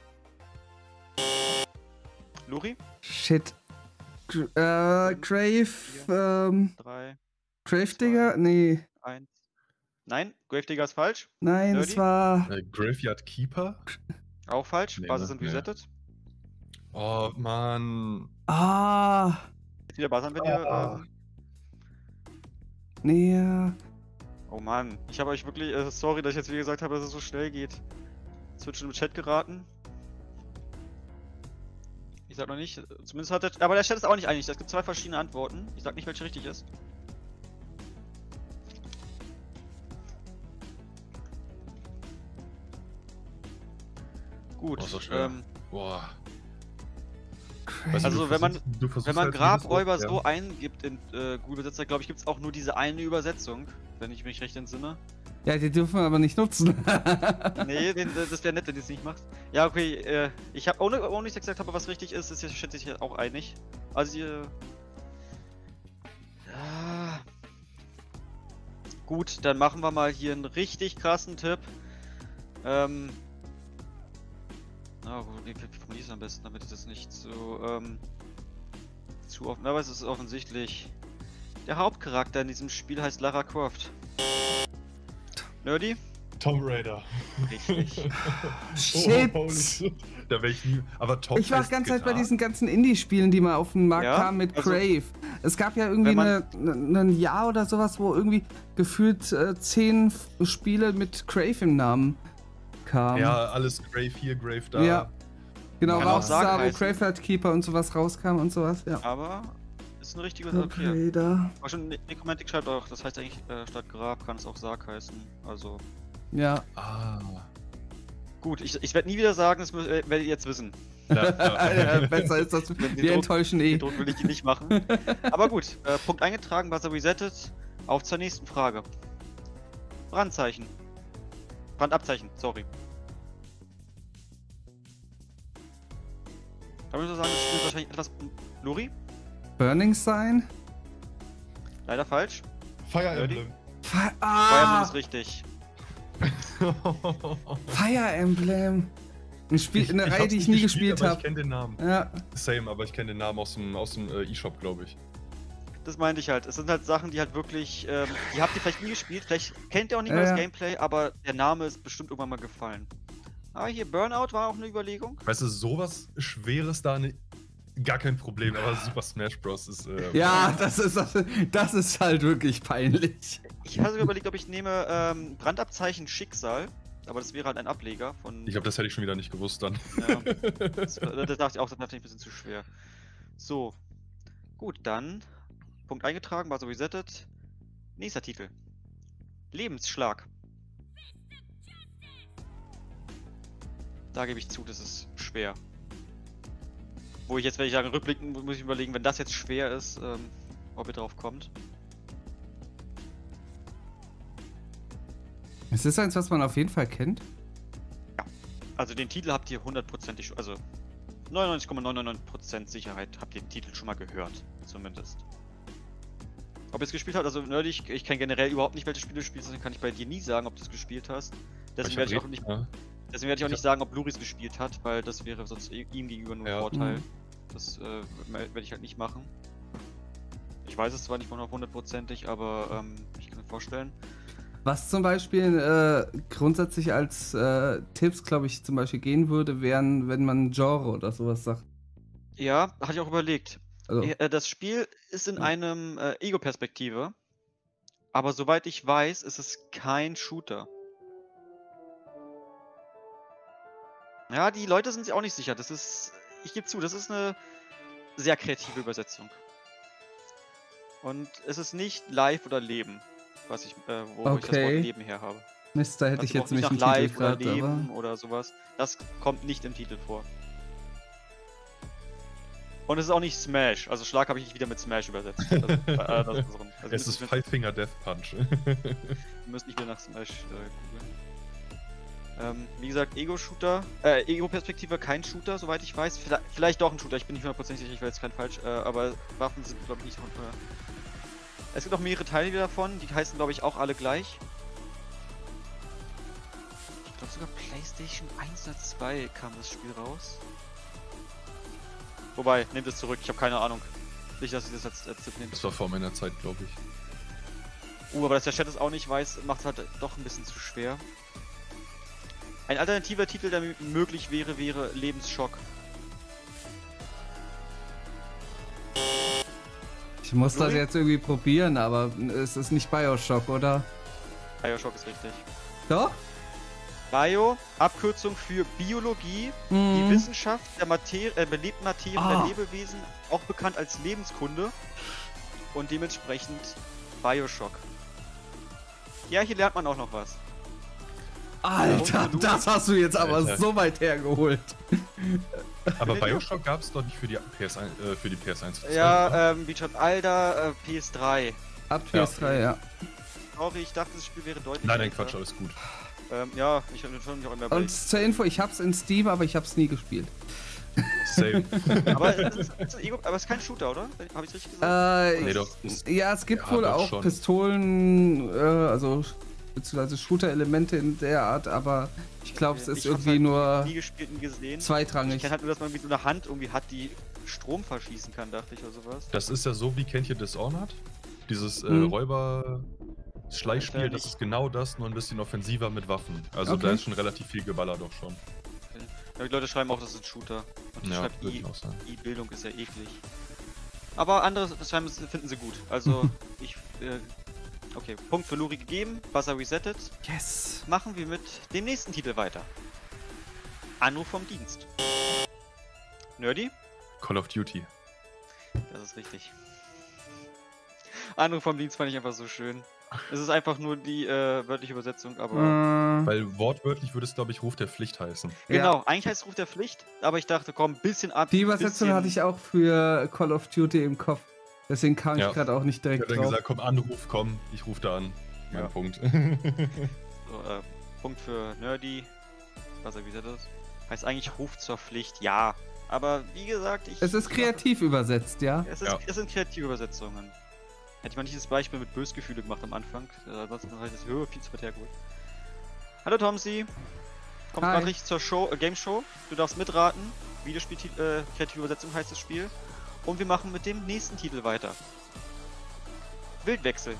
Luri? Shit. Crave, 3, Digger? Nee. 1. Nein, Gravedigger ist falsch. Nein, Nerdy? es war. Graveyard Keeper? Auch falsch. Nee, Basis ne? sind Nee. resettet. Oh, Mann. Ah. Jetzt wieder buzzern, wenn ihr. Nee. Oh Mann, ich habe euch wirklich. Sorry, dass ich jetzt wieder gesagt habe, dass es so schnell geht. Es wird schon im Chat geraten. Ich sag noch nicht. Zumindest hat der. Aber der Chat ist auch nicht einig. Es gibt 2 verschiedene Antworten. Ich sag nicht, welche richtig ist. Gut. Oh, so schwer. Boah. Also, wenn man halt Grabräuber so eingibt in Google Übersetzer, glaube ich, gibt es auch nur diese eine Übersetzung, wenn ich mich recht entsinne. Ja, die dürfen wir aber nicht nutzen. Nee, das wäre nett, wenn du es nicht machst. Ja, okay, ich habe, ohne ich gesagt habe, was richtig ist, ist jetzt schätze ich auch einig. Also, ja. Gut, dann machen wir mal hier einen richtig krassen Tipp. Wie formuliere ich es am besten, damit ich das nicht so, zuordnen, aber es ist offensichtlich. Der Hauptcharakter in diesem Spiel heißt Lara Croft. Nerdy? Tomb Raider. Richtig. Shit! holy shit. Da wäre ich nie. Aber Tom Ich war die ganze Zeit bei diesen ganzen Indie-Spielen, die mal auf den Markt kamen mit Crave. Es gab ja irgendwie ein Jahr oder sowas, wo irgendwie gefühlt 10 Spiele mit Crave im Namen kamen. Ja, alles Grave hier, Grave da. Ja. Genau, Kann war auch auch Sarg da, wo heißen. Graveyard Keeper und sowas rauskam und sowas, ja. Aber ist ein richtiger. Okay, Okay. da. Aber schon Necromantic schreibt auch, das heißt eigentlich statt Grab kann es auch Sarg heißen. Also. Ja. Ah. Gut, ich werde nie wieder sagen, das werdet ihr jetzt wissen. Ja, besser ist das. Wir enttäuschen Den eh. Druck will ich die nicht machen. Aber gut, Punkt eingetragen, Buzzer resettet. Auf zur nächsten Frage. Brandzeichen. Brandabzeichen, sorry. Da würde ich so sagen, das Spiel ist wahrscheinlich etwas. Luri? Burning Sign? Leider falsch. Fire Nerdy? Emblem. Fire Emblem ist richtig. Fire Emblem. Ein Spiel, eine Reihe, hab's die ich nicht nie gespielt aber habe. Ich kenne den Namen. Ja. Same, aber ich kenne den Namen aus dem E-Shop, glaube ich. Das meinte ich halt. Es sind halt Sachen, die halt wirklich. Die habt ihr vielleicht nie gespielt, vielleicht kennt ihr auch nicht mal das Gameplay, aber der Name ist bestimmt irgendwann mal gefallen. Aber hier Burnout war auch eine Überlegung. Weißt du, sowas Schweres da gar kein Problem, aber Super Smash Bros. Ist. Ja, das ist halt wirklich peinlich. Ich habe sogar überlegt, ob ich nehme Brandabzeichen Schicksal, aber das wäre halt ein Ableger von. Ich glaube, das hätte ich schon wieder nicht gewusst dann. Ja, das dachte ich auch, das war ein bisschen zu schwer. So. Gut, dann. Punkt eingetragen, war so resettet. Nächster Titel. Lebensschlag. Da gebe ich zu, das ist schwer. Wo ich jetzt, wenn ich sagen, rückblicken, muss ich überlegen, wenn das jetzt schwer ist, ob ihr drauf kommt. Es ist eins, was man auf jeden Fall kennt. Ja. Also den Titel habt ihr hundertprozentig, also 99,99% Sicherheit habt ihr den Titel schon mal gehört, zumindest. Ob ihr es gespielt habt, also Nerdy, ich kenne generell überhaupt nicht, welche Spiele du spielst, deswegen kann ich bei dir nie sagen, ob du es gespielt hast. Deswegen werde ich auch nicht, nicht sagen, ob Luris gespielt hat, weil das wäre sonst ihm gegenüber nur ein Vorteil. Das werde ich halt nicht machen. Ich weiß es zwar nicht von hundertprozentig, aber ich kann mir vorstellen. Was zum Beispiel grundsätzlich als Tipps, glaube ich, zum Beispiel gehen würde, wären, wenn man Genre oder sowas sagt. Ja, hatte ich auch überlegt. Also, Das Spiel ist in einem Ego-Perspektive, aber soweit ich weiß, ist es kein Shooter. Ja, die Leute sind sich auch nicht sicher. Das ist, ich gebe zu, das ist eine sehr kreative Übersetzung. Und es ist nicht Live oder Leben, was ich, wo ich das Wort Leben her habe. Mist, da hätte ich jetzt nämlich nicht einen nach Titel Live oder gefragt, Leben aber... oder sowas. Das kommt nicht im Titel vor. Und es ist auch nicht Smash. Also Schlag habe ich nicht wieder mit Smash übersetzt. Also, es ist Five Finger Death Punch. Wir müssen nicht wieder nach Smash googeln. Wie gesagt, Ego-Shooter, Ego-Perspektive kein Shooter, soweit ich weiß. Vielleicht doch ein Shooter, ich bin nicht 100% sicher, ich will jetzt kein falsch, aber Waffen sind, glaube ich, nicht runter. Es gibt auch mehrere Teile davon, die heißen, glaube ich, auch alle gleich. Ich glaube sogar PlayStation 1 oder 2 kam das Spiel raus. Wobei, nehmt es zurück, ich habe keine Ahnung. Nicht, dass ich das als Tipp nehme. Das war vor meiner Zeit, glaube ich. Aber dass der Chat es auch nicht weiß, macht es halt doch ein bisschen zu schwer. Ein alternativer Titel, der möglich wäre, wäre Lebensschock. Ich muss das jetzt irgendwie probieren, aber es ist nicht Bioshock, oder? Bioshock ist richtig. Doch? Bio, Abkürzung für Biologie, die Wissenschaft der belebten Materie der Lebewesen, auch bekannt als Lebenskunde und dementsprechend Bioshock. Ja, hier lernt man auch noch was. Alter, das hast du jetzt aber so weit hergeholt. Aber Bioshock gab es doch nicht für die PS1. Für die PS1 ja, wie schon Alter, PS3. Ab PS3, ja. Sorry, ich dachte, das Spiel wäre deutlich. Nein, Quatsch, alles gut. Ja, ich habe schon auch immer. Und zur Info, ich hab's in Steam, aber ich hab's nie gespielt. Same. aber es ist kein Shooter, oder? Habe ich richtig gesagt? Nee, doch. Ja, es gibt wohl doch auch schon. Pistolen, also beziehungsweise Shooter-Elemente in der Art, aber ich glaube, es ist irgendwie halt nur nie gespielt und gesehen. zweitrangig. Ich kenne halt nur, dass man irgendwie so eine Hand irgendwie hat, die Strom verschießen kann, dachte ich, oder sowas. Das ist ja so, wie kennt ihr Dishonored? Dieses Mhm. Räuber-Schleichspiel, das ist genau das, nur ein bisschen offensiver mit Waffen. Also da Okay. ist schon relativ viel geballert auch schon. Okay. Aber die Leute schreiben auch, das ist ein Shooter. Und die Ja, schreibt würde ich auch sagen. Bildung ist ja eklig. Aber andere schreiben, finden sie gut. Also, okay, Punkt für Luri gegeben, Buzzer resettet. Yes! Machen wir mit dem nächsten Titel weiter. Anruf vom Dienst. Nerdy? Call of Duty. Das ist richtig. Anruf vom Dienst fand ich einfach so schön. Es ist einfach nur die wörtliche Übersetzung, aber... Weil wortwörtlich würde es, glaube ich, Ruf der Pflicht heißen. Genau, eigentlich heißt es Ruf der Pflicht, aber ich dachte, komm, ein bisschen ab. Die Übersetzung hatte ich auch für Call of Duty im Kopf. Deswegen kam ich gerade auch nicht Ich direkt habe dann drauf. gesagt, komm, Anruf, komm, ich rufe da an. Mein Ja. Punkt. So, Punkt für Nerdy. Was er wieder das? Heißt eigentlich Ruf zur Pflicht, ja. Aber wie gesagt, Es ist kreativ übersetzt, ja? Es sind kreative Übersetzungen. Hätte ich mal nicht das Beispiel mit Bösgefühle gemacht am Anfang. Ansonsten habe ich das viel zu weit hergeholt. Hallo Tomsi. Kommt Hi. gerade richtig zur Show, Game Show. Du darfst mitraten. Videospiel, kreative Übersetzung heißt das Spiel. Und wir machen mit dem nächsten Titel weiter. Wildwechsel.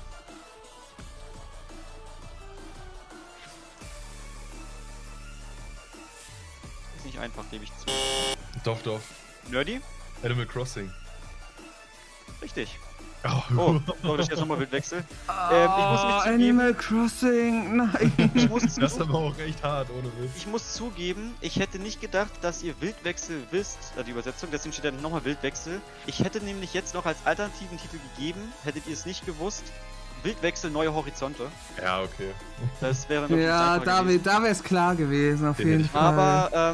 Ist nicht einfach, gebe ich zu. Doch, doch. Nerdy? Animal Crossing. Richtig. Oh, Oh, das ist jetzt nochmal Wildwechsel. Ich muss mich zugeben, Animal Crossing, nein. ich muss, das ist aber auch echt hart, ohne Witz. ich muss zugeben, ich hätte nicht gedacht, dass ihr Wildwechsel wisst, die Übersetzung, deswegen steht dann nochmal Wildwechsel. Ich hätte nämlich jetzt noch als alternativen Titel gegeben, hättet ihr es nicht gewusst, Wildwechsel, neue Horizonte. Ja, okay. Das wäre noch Ja, da wäre es klar gewesen, auf Den jeden hätte ich Fall. Aber,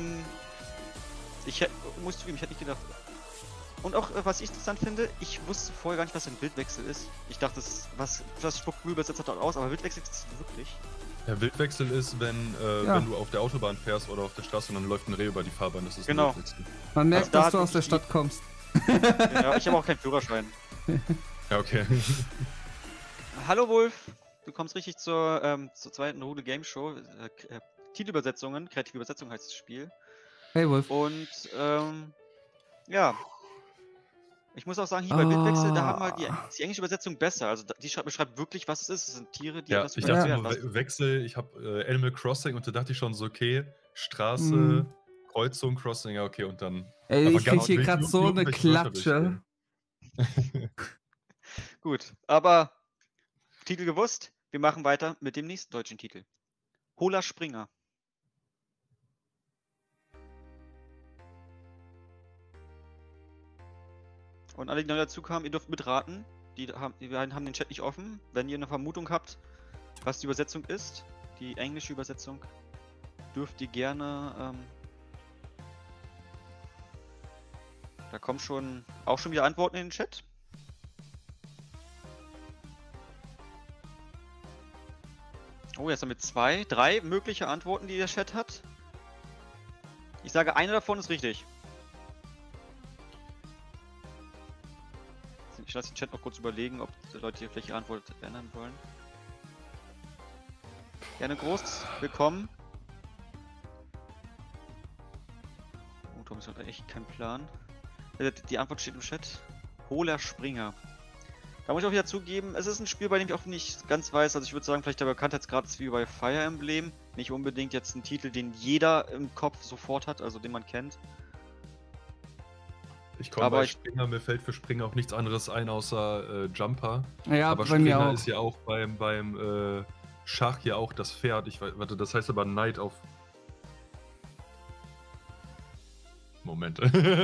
muss zugeben, ich hätte nicht gedacht. Und auch, was ich interessant finde, ich wusste vorher gar nicht, was ein Wildwechsel ist. Ich dachte, das ist was spuckt Google übersetzt hat aus, aber Wildwechsel ist es wirklich. Der Wildwechsel ist, wenn du auf der Autobahn fährst oder auf der Straße und dann läuft ein Reh über die Fahrbahn. Das ist Genau. ein Wildwechsel. Man merkt, da dass du hat aus der mich Stadt kommst. Ja, ich habe auch keinen Führerschein. Ja, okay. Hallo Wolf, du kommst richtig zur zweiten Rude Game Show. Titelübersetzungen, kreative Übersetzung heißt das Spiel. Hey Wolf. Und ja. Ich muss auch sagen, hier bei Wildwechsel, da haben wir die englische Übersetzung besser. Also die beschreibt wirklich, was es ist. Es sind Tiere, die Ja, etwas ich dachte überqueren. nur Wechsel, ich habe Animal Crossing und da dachte ich schon so, okay, Straße, Kreuzung, Crossing, ja, okay, und dann... Ey, aber ich krieg ganz hier wild, gerade so eine irgendwelche Wörter Klatsche. durchgehen. Gut, aber Titel gewusst. Wir machen weiter mit dem nächsten deutschen Titel. Hola Springer. Und alle, die neu dazu kamen, ihr dürft mitraten. Die beiden haben den Chat nicht offen. Wenn ihr eine Vermutung habt, was die Übersetzung ist, die englische Übersetzung, dürft ihr gerne. Da kommen auch schon wieder Antworten in den Chat. Oh, jetzt haben wir 3 mögliche Antworten, die der Chat hat. Ich sage, eine davon ist richtig. Ich lasse den Chat noch kurz überlegen, ob die Leute hier vielleicht ihre Antwort ändern wollen. Gerne groß, willkommen. Oh, Thomas hat echt keinen Plan. Die Antwort steht im Chat. Hola Springer. Da muss ich auch wieder zugeben, es ist ein Spiel, bei dem ich auch nicht ganz weiß, also ich würde sagen, vielleicht der Bekanntheitsgrad ist wie bei Fire Emblem. Nicht unbedingt jetzt ein Titel, den jeder im Kopf sofort hat, also den man kennt. Ich komme bei Springer, mir fällt für Springer auch nichts anderes ein, außer Jumper. Ja, aber bei mir Springer auch. ist ja auch beim Schach ja auch das Pferd. Warte, das heißt aber Knight auf... Moment.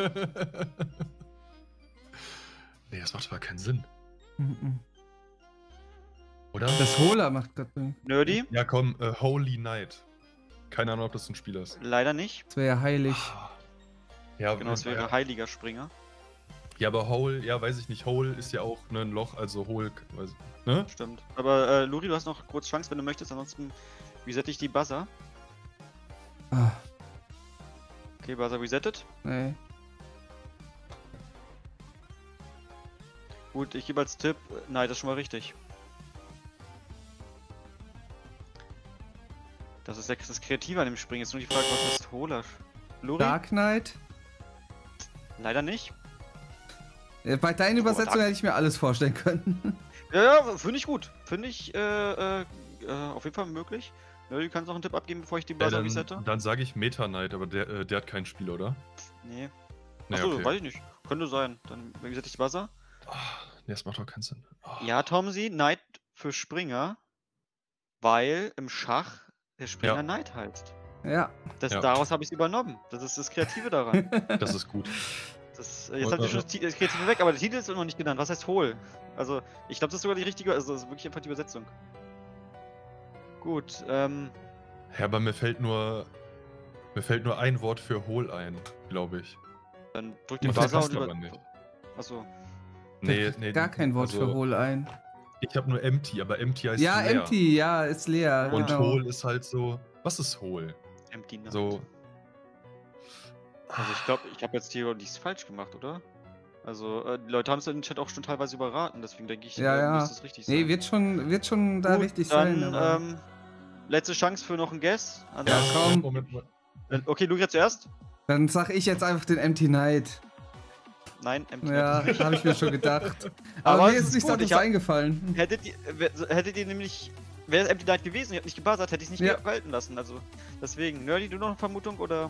Nee, das macht aber keinen Sinn. Oder? Das Hola macht gerade. Nerdy? Ja, komm, Holy Knight. Keine Ahnung, ob das ein Spiel ist. Leider nicht. Das wäre ja heilig. Ja, Genau, es wäre heiliger Springer. Ja, aber Hole, ja, weiß ich nicht. Hole ist ja auch ein Loch, also Hole, ne? Stimmt. Aber Luri, du hast noch kurz Chance, wenn du möchtest, ansonsten resette ich die Buzzer. Ah, Okay, Buzzer resettet. nee. Gut, ich gebe als Tipp, nein, das ist schon mal richtig. Das ist das Kreative an dem Springen. Jetzt nur die Frage, was heißt Holer? Lori? Dark Knight? Leider nicht. Bei deinen Übersetzungen hätte ich mir alles vorstellen können. Ja, finde ich gut. Finde ich auf jeden Fall möglich. Ja, du kannst noch einen Tipp abgeben, bevor ich die Buzzer resette. Dann sage ich Meta Knight, aber der hat kein Spiel, oder? Nee. Nee, Achso, okay. weiß ich nicht. Könnte sein. Dann resette ich die Buzzer. Nee, das macht doch keinen Sinn. Ja, Tomsi, Knight für Springer, weil im Schach der Springer Knight heißt. Ja. Daraus habe ich es übernommen. Das ist das Kreative daran. Das ist gut. Jetzt habt ihr schon das Kreative weg, aber der Titel ist noch nicht genannt. Was heißt Hohl? Also, ich glaube, das ist sogar die richtige, also das ist wirklich einfach die Übersetzung. Gut, Ja, aber mir fällt nur ein Wort für Hohl ein, glaube ich. dann drück den Das Buzzer passt und aber nicht. Achso. Nee, Gar kein Wort für Hohl ein. Ich habe nur Empty, aber Empty heißt Ja, leer. Empty, ja, ist leer. Und genau. Hohl ist halt so. Was ist Hohl? Empty Knight. So. Also ich glaube, ich habe jetzt hier nichts falsch gemacht, oder? Also, die Leute haben es in den Chat auch schon teilweise überraten, deswegen denke ich, Ja. müsste es richtig sein. Nee, wird schon da Gut, richtig dann, sein. Aber... letzte Chance für noch einen Guess. Ja, komm. Moment. Okay, Lugia zuerst? Dann sag ich jetzt einfach den Empty Knight. Nein, Empty Ja, Knight ist habe ich mir schon gedacht. Aber Aber mir es ist ist nichts gut, anderes eingefallen. Hättet ihr nämlich, wäre es Empty Knight gewesen, ihr habt nicht gebuzzert, hätte ich es nicht Ja. gelten lassen. Also, deswegen, Nerdy, du noch eine Vermutung oder?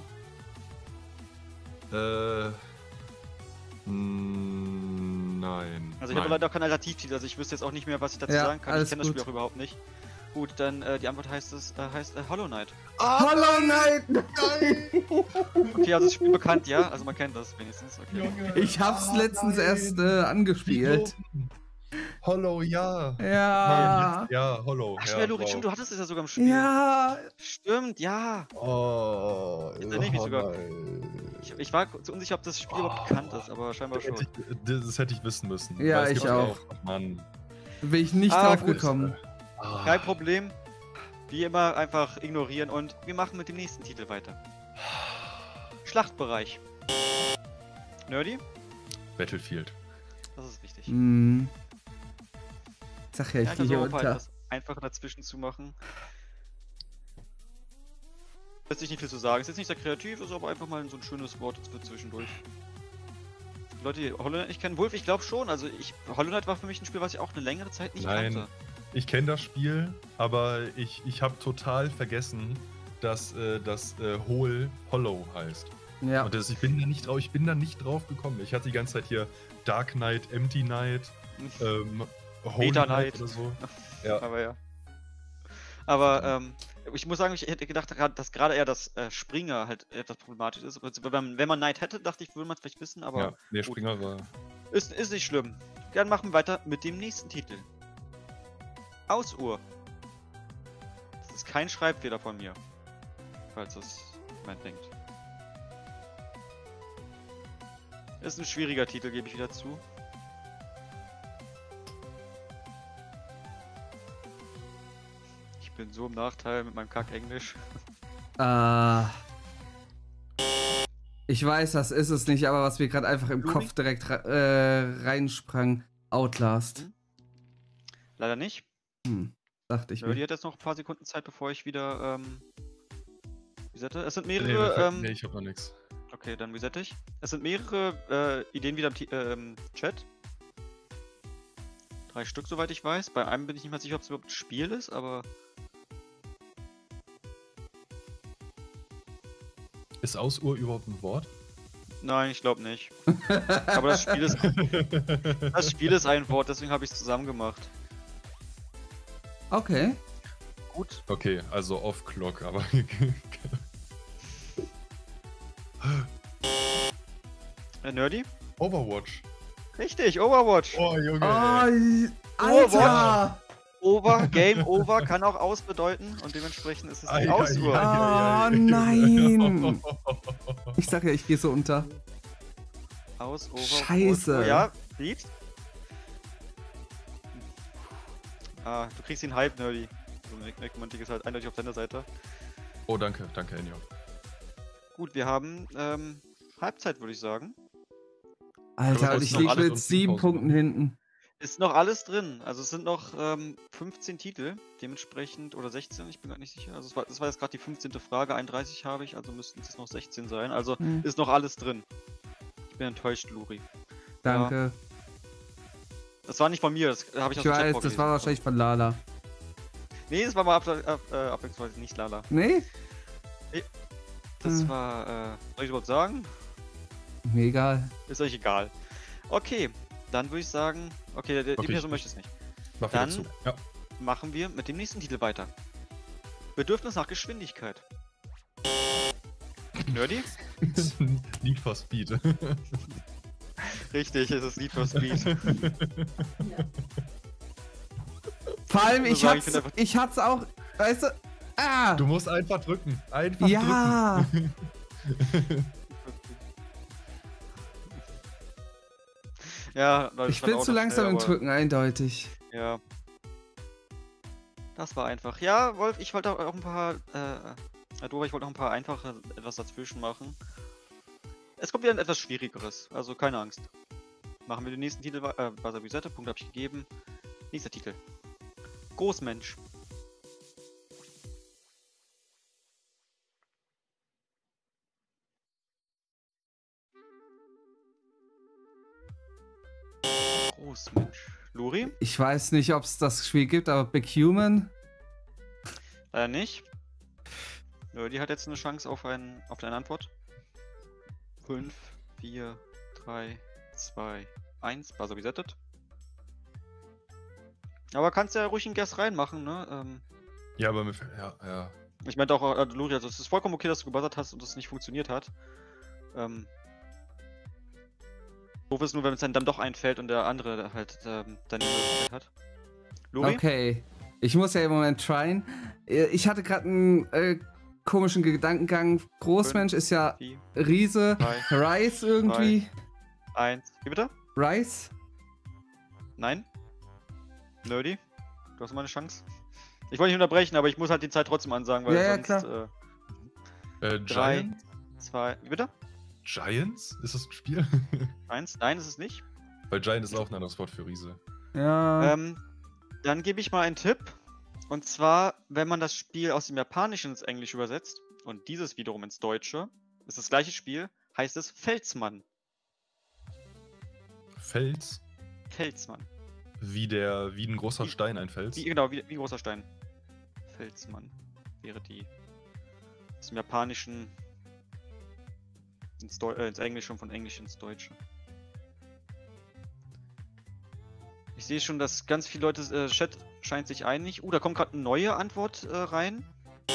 Nein. Also ich habe leider auch keinen Alternativtitel, also ich wüsste jetzt auch nicht mehr, was ich dazu Ja, sagen kann. Ich alles kenne das Spiel gut. auch überhaupt nicht. Gut, dann die Antwort heißt Hollow Knight. Hollow Knight! Okay, also das Spiel bekannt, ja? Also man kennt das wenigstens. Okay. Ich hab's letztens erst angespielt. Hollow, ja. Ja. Mann, ja, Hollow. Ach, ja, ja, Luri, wow. stimmt, du hattest es ja sogar im Spiel. Ja. Stimmt, ja. Oh, Jetzt erinnere ich mich sogar. Ich war so unsicher, ob das Spiel überhaupt bekannt ist, aber scheinbar schon. Das hätte ich wissen müssen. Ja, weil es ich gibt auch. Mann. Bin ich nicht Ah, drauf gut. gekommen. Kein Problem. Wie immer einfach ignorieren und wir machen mit dem nächsten Titel weiter. Schlachtbereich. Nerdy? Battlefield. Das ist richtig. Hm. Sag ja, ich Ja, gehe hier versuche halt unter. das einfacher dazwischen zu machen. Lässt sich nicht viel zu sagen. Ist jetzt nicht sehr kreativ, ist aber einfach mal so ein schönes Wort für zwischendurch. Leute, die Hollow Knight nicht kennen, Wolf, ich glaube schon. Also Hollow Knight war für mich ein Spiel, was ich auch eine längere Zeit nicht kannte. Ich kenne das Spiel, aber ich habe total vergessen, dass das Hollow heißt. Ja. Und ich bin da nicht drauf gekommen. Ich hatte die ganze Zeit hier Dark Knight, Empty Knight, Holy Meta Knight Knight oder so. Ja. Aber ja. Aber ich muss sagen, ich hätte gedacht, dass gerade eher das Springer halt etwas problematisch ist. Wenn man Knight hätte, dachte ich, würde man es vielleicht wissen, aber Ja, der Springer war. ist nicht schlimm. Dann machen wir weiter mit dem nächsten Titel. Ausuhr. Das ist kein Schreibfehler von mir. Falls das jemand denkt. Ist ein schwieriger Titel, gebe ich wieder zu. Ich bin so im Nachteil mit meinem Kack-Englisch. Ich weiß, das ist es nicht, aber was mir gerade einfach im Lumi? Kopf direkt reinsprang, Outlast. Leider nicht. Dachte ich Die mir. hat jetzt noch ein paar Sekunden Zeit, bevor ich wieder resette. Es sind Nee, mehrere. nee, ich hab noch nichts. Okay, dann resette ich. Es sind mehrere Ideen wieder im Chat. 3 Stück, soweit ich weiß. Bei einem bin ich nicht mal sicher, ob es überhaupt ein Spiel ist, aber. Ist Ausuhr überhaupt ein Wort? Nein, ich glaube nicht. Aber das Spiel ist ein Wort, deswegen habe ich es zusammen gemacht. Okay. Gut. Okay, also off-Clock, aber. Nerdy? Overwatch. Richtig, Overwatch. Oh, Junge. Alter! Over, Game Over kann auch aus bedeuten und dementsprechend ist es die Ausuhr. Nein! Ich sag ja, ich gehe so unter. Aus, Over, Scheiße. Over. Ja, sieht. Ah, du kriegst den Hype, Nerdy. Also Necromantic ist halt eindeutig auf deiner Seite. Oh, danke, Enyo. Gut, wir haben Halbzeit, würde ich sagen. Alter, Aber und ich noch liege alles mit und 7 10.000 Punkten hinten. Ist noch alles drin. Also es sind noch 15 Titel, dementsprechend, oder 16, ich bin gar nicht sicher. Also das war jetzt gerade die 15. Frage, 31 habe ich, also müssten es noch 16 sein. Also ist noch alles drin. Ich bin enttäuscht, Luri. Danke. Ja. Das war nicht von mir, das habe ich aus Ich dem Chat weiß, das vorgelesen. war wahrscheinlich von Lala. Nee, das war mal abwechslungsweise nicht Lala. Nee? Das war, soll ich überhaupt sagen? Mir egal. Ist euch egal. Okay, dann würde ich sagen, okay, die Person möchte es nicht. Mach Dann wieder zu. Ja. machen wir mit dem nächsten Titel weiter. Bedürfnis nach Geschwindigkeit. Nerdy? Need for Speed. Richtig, es ist Need for Speed. Vor allem, muss sagen, ich hat's auch, weißt du, Du musst einfach drücken. Einfach ja. drücken. Ja, Leute, Ich bin zu langsam im Drücken, eindeutig. Ja. Das war einfach. Ja, Wolf, ich wollte auch ein paar, Dora, ich wollte noch ein paar einfache etwas dazwischen machen. Es kommt wieder ein etwas schwierigeres, also keine Angst. Machen wir den nächsten Titel, Wasabi Sette, Punkt habe ich gegeben. Nächster Titel. Großmensch. Großmensch. Luri? Ich weiß nicht, ob es das Spiel gibt, aber Big Human? Leider nicht. Nö, die hat jetzt eine Chance auf deine Antwort. 5, 4, 3, 2, 1. Buzzer resettet. Aber kannst ja ruhig einen Guess reinmachen, ne? Ja, aber mir fällt. Ja. Ich meinte auch, Luri, also es ist vollkommen okay, dass du gebuzzert hast und es nicht funktioniert hat. Doof ist nur, wenn es dann doch einfällt und der andere halt dann die Möglichkeit hat. Luri? Okay. Ich muss ja im Moment tryen. Ich hatte gerade einen komischen Gedankengang. Großmensch ist ja 4, Riese. 3, Rice irgendwie. 1. Wie bitte? Rice? Nein? Nerdy? Du hast mal eine Chance. Ich wollte nicht unterbrechen, aber ich muss halt die Zeit trotzdem ansagen, weil Ja, sonst... klar. 3, Giants? 2... Wie bitte? Giants? Ist das ein Spiel? 1. Nein, ist es nicht. Weil Giant ist auch ein anderes Wort für Riese. Ja. Dann gebe ich mal einen Tipp. Und zwar, wenn man das Spiel aus dem Japanischen ins Englische übersetzt und dieses wiederum ins Deutsche, ist das gleiche Spiel, heißt es Felsmann. Fels? Felsmann. Wie ein großer Stein ein Fels? Genau, wie ein großer Stein. Felsmann wäre die aus dem Japanischen ins Englische und von Englisch ins Deutsche. Ich sehe schon, dass ganz viele Leute, Chat scheint sich einig. Da kommt gerade eine neue Antwort rein.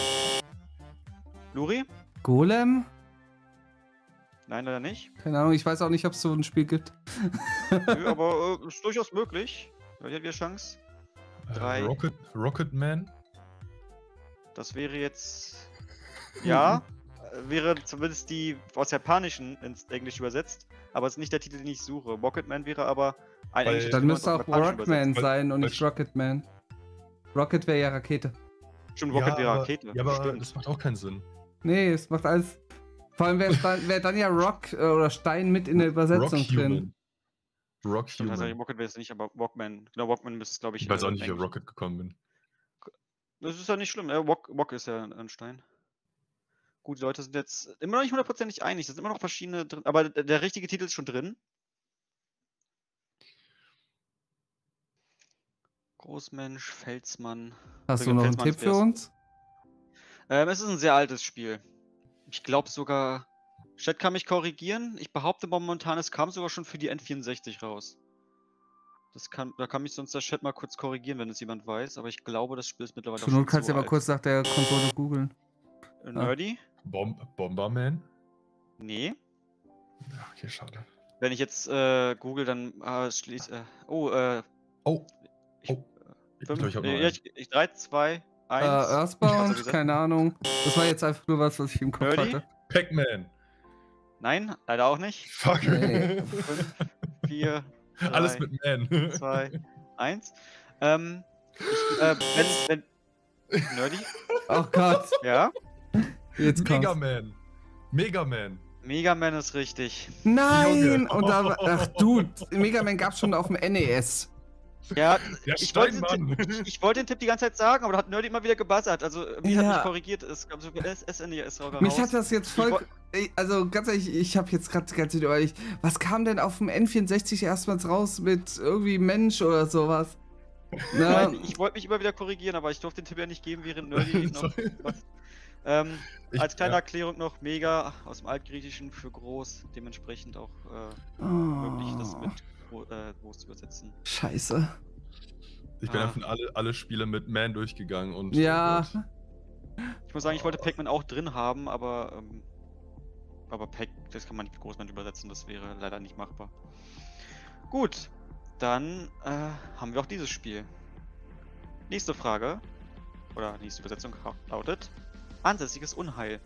Luri? Golem? Nein, leider nicht. Keine Ahnung, ich weiß auch nicht, ob es so ein Spiel gibt. Nö, aber ist durchaus möglich. Hier hat wir Chance. 3. Rocket Man? Das wäre jetzt... Ja, wäre zumindest die aus Japanischen ins Englische übersetzt. Aber es ist nicht der Titel, den ich suche. Rocketman wäre aber ein englisches Dann Wort müsste aus auch Japanischen Rockman übersetzt. sein und nicht Rocketman. Rocket wäre ja Rakete. Stimmt, Rocket wäre Rakete. Ja, aber Stimmt. das macht auch keinen Sinn. Nee, es macht alles. Vor allem wäre dann ja Rock oder Stein mit in der Übersetzung drin. Rock Stimmt, also Human. Rocket wäre es nicht, aber Rockman. Genau, Rockman müsste es, glaube ich. Ich weiß auch nicht, wie ich auf Englisch. Rocket gekommen bin. Das ist ja nicht schlimm. Rock ist ja ein Stein. Gut, die Leute sind jetzt immer noch nicht hundertprozentig einig. Da sind immer noch verschiedene drin. Aber der richtige Titel ist schon drin. Großmensch, Felsmann. Hast du noch einen Tipp für uns? Es ist ein sehr altes Spiel. Ich glaube sogar. Chat kann mich korrigieren. Ich behaupte momentan, es kam sogar schon für die N64 raus. Da kann mich sonst der Chat mal kurz korrigieren, wenn es jemand weiß. Aber ich glaube, das Spiel ist mittlerweile Zur Not kannst du ja mal kurz nach der Konsole googeln. Nerdy? Bomberman? Nee. Ja, okay, schade. Wenn ich jetzt google, dann schließe. Ich glaube, ich habe noch 3, 2, 1. Earthbound, keine Ahnung. Das war jetzt einfach nur was ich im Kopf Nerdy? hatte. Pac-Man. Nein, leider auch nicht. Fuck. Nee. 5, 4, 3, Alles mit Man. 2, 1. Wenn Nerdy? Oh Gott, Ja? jetzt kommt's. Mega Man. Mega Man ist richtig. Nein! Junge. Und da, ach du, Mega Man gab's schon auf dem NES. Ja, Der ich wollte Steinmann. ich wollte den Tipp die ganze Zeit sagen, aber da hat Nerdy immer wieder gebuzzert. Also, mich hat Ja. mich korrigiert. Es gab sogar SNES ist sogar Mich raus. hat das jetzt voll. Also ganz ehrlich, ich habe jetzt gerade ganz überlegt, was kam denn auf dem N64 erstmals raus mit irgendwie Mensch oder sowas? Na, Ich wollte mich immer wieder korrigieren, aber ich durfte den Tipp ja nicht geben, während Nerdy noch. Als kleine Erklärung noch, Mega aus dem Altgriechischen für groß, dementsprechend auch möglich, das mit groß zu übersetzen. Scheiße. Ich bin einfach alle Spiele mit Man durchgegangen und. Ja. Oh Gott. Ich muss sagen, ich wollte Pac-Man auch drin haben, aber Pac, das kann man nicht mit Großmensch übersetzen, das wäre leider nicht machbar. Gut, dann haben wir auch dieses Spiel. Nächste Frage, oder nächste Übersetzung lautet: Ansässiges Unheil.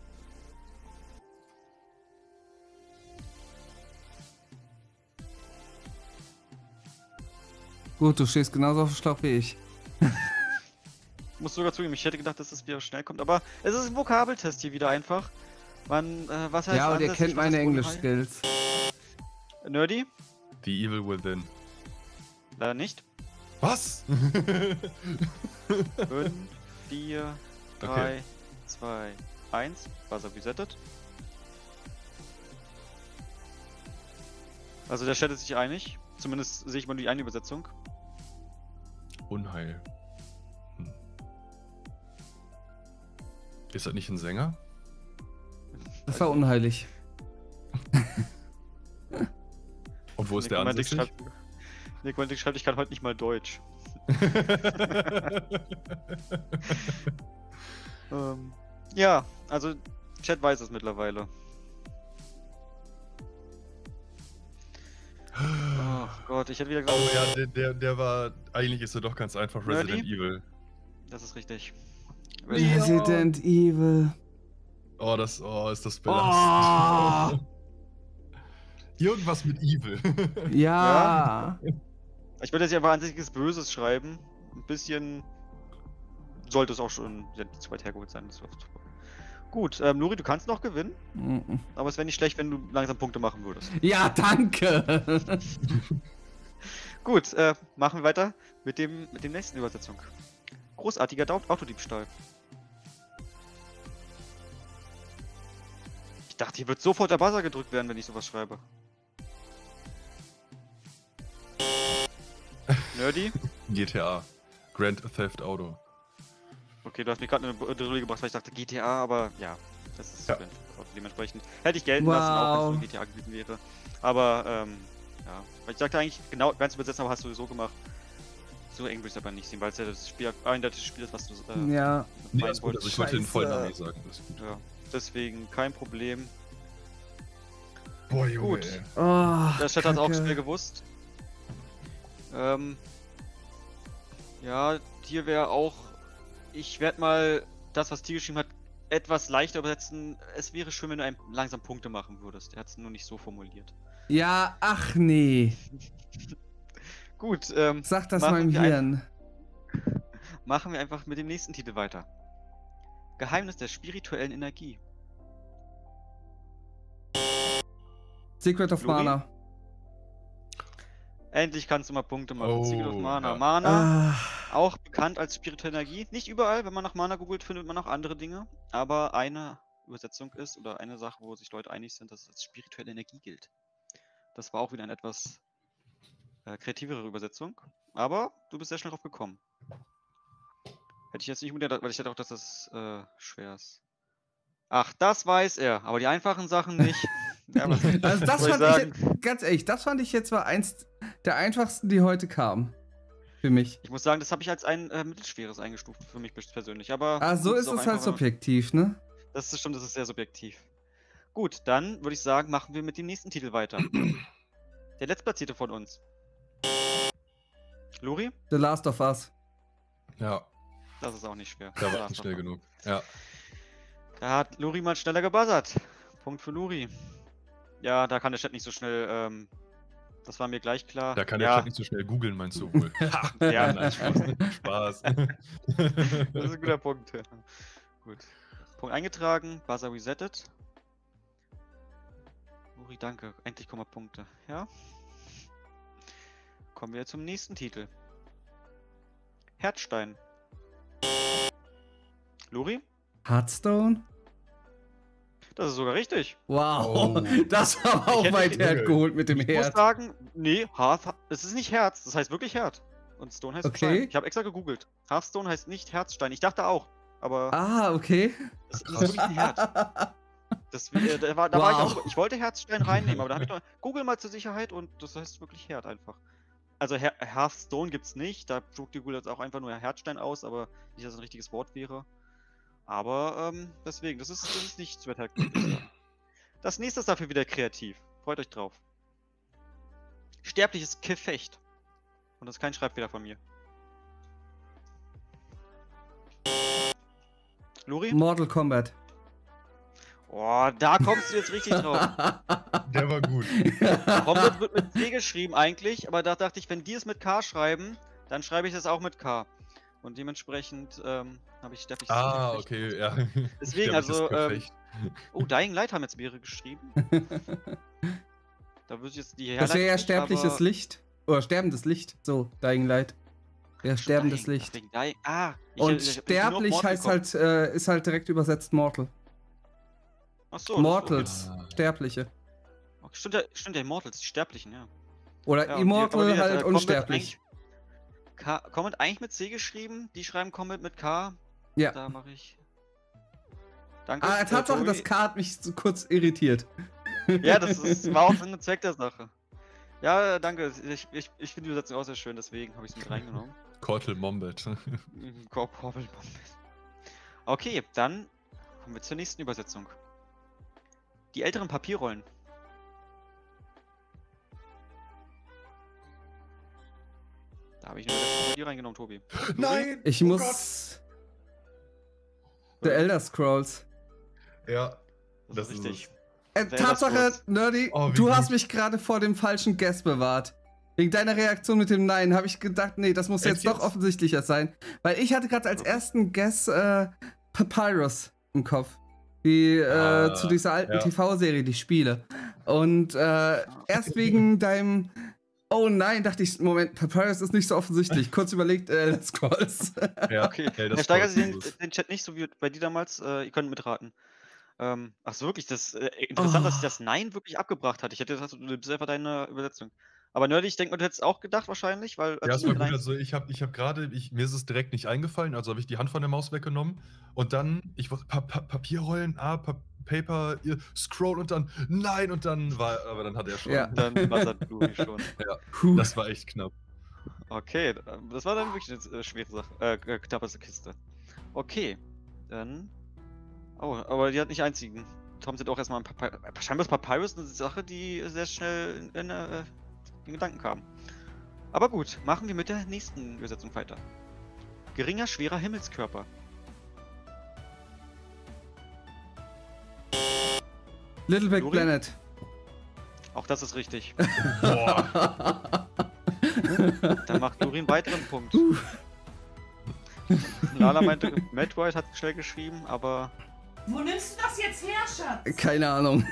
Gut, du stehst genauso auf dem Schlauch wie ich. Ich muss sogar zugeben, ich hätte gedacht, dass es wieder schnell kommt, aber es ist ein Vokabeltest hier wieder einfach. Was heißt Ja, und ihr ansässig, kennt was meine ist Englisch-Skills. Unheil? Nerdy? The Evil Within. Leider nicht. Was? 5, 4, 3, 2, 1. Buzzer resettet. Also der Chat ist sich einig. Zumindest sehe ich mal die eine Übersetzung. Unheil. Ist das nicht ein Sänger? Das war unheilig. Und wo ist der ansässig? Nick schreibt, ich kann heute nicht mal Deutsch. Ja, also Chat weiß es mittlerweile. Oh Gott, ich hätte wieder gesagt. Oh ja, der war. Eigentlich ist er doch ganz einfach Resident Evil. Das ist richtig. Resident Evil. Oh, ist das belastend. Oh. Irgendwas mit Evil. Ja. Ich würde jetzt einfach ansässiges Böses schreiben. Ein bisschen sollte es auch schon zu weit hergeholt sein. Gut, Nuri, du kannst noch gewinnen. Aber es wäre nicht schlecht, wenn du langsam Punkte machen würdest. Ja, danke. Gut, machen wir weiter mit dem nächsten Übersetzung. Großartiger Autodiebstahl. Ich dachte, hier wird sofort der Buzzer gedrückt werden, wenn ich sowas schreibe. Nerdy? GTA. Grand Theft Auto. Okay, du hast mir gerade eine Brille gebracht, weil ich dachte GTA, aber ja, das ist dementsprechend. Hätte ich gelten lassen, auch wenn es GTA gewesen wäre. Aber, ja. Weil ich sagte eigentlich, genau, ganz übersetzen, aber hast du sowieso gemacht. So eng würde ich es aber nicht sehen, weil es ja das Spiel, eindeutiges Spiel ist, was du ja. Nee, ist gut, also ich wollte den vollen Namen sagen. Das ist gut. Ja, deswegen kein Problem. Boah, Junge, Gut. ey. Oh, Der Chat hat es auch schnell gewusst. Ja, hier wäre auch. Ich werde mal das, was Tier geschrieben hat, etwas leichter übersetzen. Es wäre schön, wenn du einem langsam Punkte machen würdest. Er hat es nur nicht so formuliert. Ja, ach nee. Gut, Sag das mal im Hirn. Machen wir einfach mit dem nächsten Titel weiter. Geheimnis der spirituellen Energie. Secret of Lori? Mana. Endlich kannst du mal Punkte machen. Oh, Secret of Mana. ja. Mana, auch bekannt als spirituelle Energie. Nicht überall, wenn man nach Mana googelt, findet man auch andere Dinge. Aber eine Übersetzung ist, oder eine Sache, wo sich Leute einig sind, dass es als spirituelle Energie gilt. Das war auch wieder eine etwas kreativere Übersetzung. Aber du bist sehr schnell drauf gekommen. Hätte ich jetzt nicht unbedingt, weil ich hätte auch, dass das schwer ist. Ach, das weiß er, aber die einfachen Sachen nicht. Ja, Also das fand ich, ganz ehrlich, das fand ich jetzt mal eins der einfachsten, die heute kamen. Für mich. Ich muss sagen, das habe ich als ein mittelschweres eingestuft für mich persönlich. Aber Ah, so ist es halt subjektiv, ne? Das ist stimmt, das ist sehr subjektiv. Gut, dann würde ich sagen, machen wir mit dem nächsten Titel weiter. Der letztplatzierte von uns. Lori? The Last of Us. Ja, Das ist auch nicht schwer. da war ich schnell genug. Ja. Da hat Luri mal schneller gebuzzert. Punkt für Luri. Ja, da kann der Chat nicht so schnell, das war mir gleich klar. Da kann der Chat nicht so schnell googeln, meinst du wohl? Ja. Nein, Spaß. Das ist ein guter Punkt. Gut. Punkt eingetragen, Buzzer resettet. Luri, danke. Endlich kommen Punkte. Ja. Kommen wir zum nächsten Titel. Herzstein. Luri? Hearthstone? Das ist sogar richtig. Wow, Oh. das war aber auch hätte- weit hergeholt mit dem Ich muss Herz. sagen, nee, es ist nicht Herz, das heißt wirklich Herz. Und Stone heißt Okay. Stein. Ich habe extra gegoogelt. Hearthstone heißt nicht Herzstein. Ich dachte auch, aber Ah, okay. das ist wirklich ein Herz. Da war ich Wow. auch, ich wollte Herzstein reinnehmen, aber da habe ich noch, Google mal zur Sicherheit und das heißt wirklich Herd einfach. Also Hearthstone gibt's nicht, da spuckt die Google jetzt auch einfach nur Herzstein aus, aber nicht, dass es ein richtiges Wort wäre. Aber deswegen, das ist nicht zu wetterglücklich. Das nächste ist dafür wieder kreativ. Freut euch drauf. Sterbliches Gefecht. Und das ist kein Schreibfehler von mir. Luri? Mortal Kombat. Oh, da kommst du jetzt richtig drauf. Der war gut. Combat wird mit C geschrieben eigentlich, aber da dachte ich, wenn die es mit K schreiben, dann schreibe ich das auch mit K. Und dementsprechend habe ich sterbliches Ah, Gefecht. okay, ja. Deswegen, Sterbliches also, Gefecht. Oh, Dying Light haben jetzt mehrere geschrieben. Da würde ich jetzt die Das wäre ja Herleitung nicht, sterbliches aber- Licht. Oder sterbendes Licht. So, Dying Light. Ja, sterbendes Dying, Licht. wegen Dying- Ah, Und ich bin nur auf sterblich Mortal heißt gekommen. halt, ist halt direkt übersetzt Mortal. Ach so, Mortals. Ah. Sterbliche. Okay. Stimmt ja, Immortals, die Sterblichen, ja. Oder Ja, Immortal aber wie gesagt, halt Combat unsterblich. Comment eigentlich mit C geschrieben, die schreiben Comment mit K. Ja. Da mache ich. Danke. Ah, Tatsache, Tobi. das K hat mich so kurz irritiert. Ja, war auch Sinn und Zweck der Sache. Ja, danke. Ich finde die Übersetzung auch sehr schön, deswegen habe ich es mit reingenommen. Cortal Mombat. Okay, dann kommen wir zur nächsten Übersetzung. Die älteren Papierrollen. Da habe ich nur die reingenommen, Tobi. Nein! Ich oh muss. The Elder Scrolls. Gott. Ja, Das ist richtig. Elder Tatsache, Scrolls. Nerdy, Oh, wie du gut. hast mich gerade vor dem falschen Guess bewahrt. Wegen deiner Reaktion mit dem Nein habe ich gedacht, nee, das muss Echt jetzt doch jetzt? offensichtlicher sein. Weil ich hatte gerade als ersten Guess Papyrus im Kopf. Die zu dieser alten ja. TV-Serie, die Spiele. Und erst wegen deinem Oh nein, dachte ich, Moment, Papyrus ist nicht so offensichtlich. Kurz überlegt, Elder Scrolls. Ja, Okay, Elder Herr Steiger, Scrolls Sie ist es. den Chat nicht so wie bei dir damals. Ihr könnt mitraten. Ach so, wirklich, das interessant, dass ich das Nein wirklich abgebracht hatte. Ich hätte gesagt, du nimmst einfach deine Übersetzung. Aber Nerdy, ich denke mal, du hättest auch gedacht wahrscheinlich, weil... Ja, es war gut. Nein- Also ich hab gerade, mir ist es direkt nicht eingefallen, also habe ich die Hand von der Maus weggenommen und dann, ich wollte Papierrollen, Paper, Scroll und dann nein und dann aber dann hat er schon. Ja. Dann buzzert Luri schon. Puh. Das war echt knapp. Okay, das war dann wirklich eine schwere Sache. Knappe Kiste. Okay, dann... Oh, aber die hat nicht einzigen. Tom sind auch erstmal ein scheinbar ist Papyrus eine Sache, die sehr schnell in Gedanken kam. Aber gut, machen wir mit der nächsten Übersetzung weiter. Geringer, schwerer Himmelskörper. Little Big Luri? Planet. Auch das ist richtig. Boah. Dann macht Luri einen weiteren Punkt. Lala meinte, Metroid hat schnell geschrieben, aber Wo nimmst du das jetzt her, Schatz? Keine Ahnung.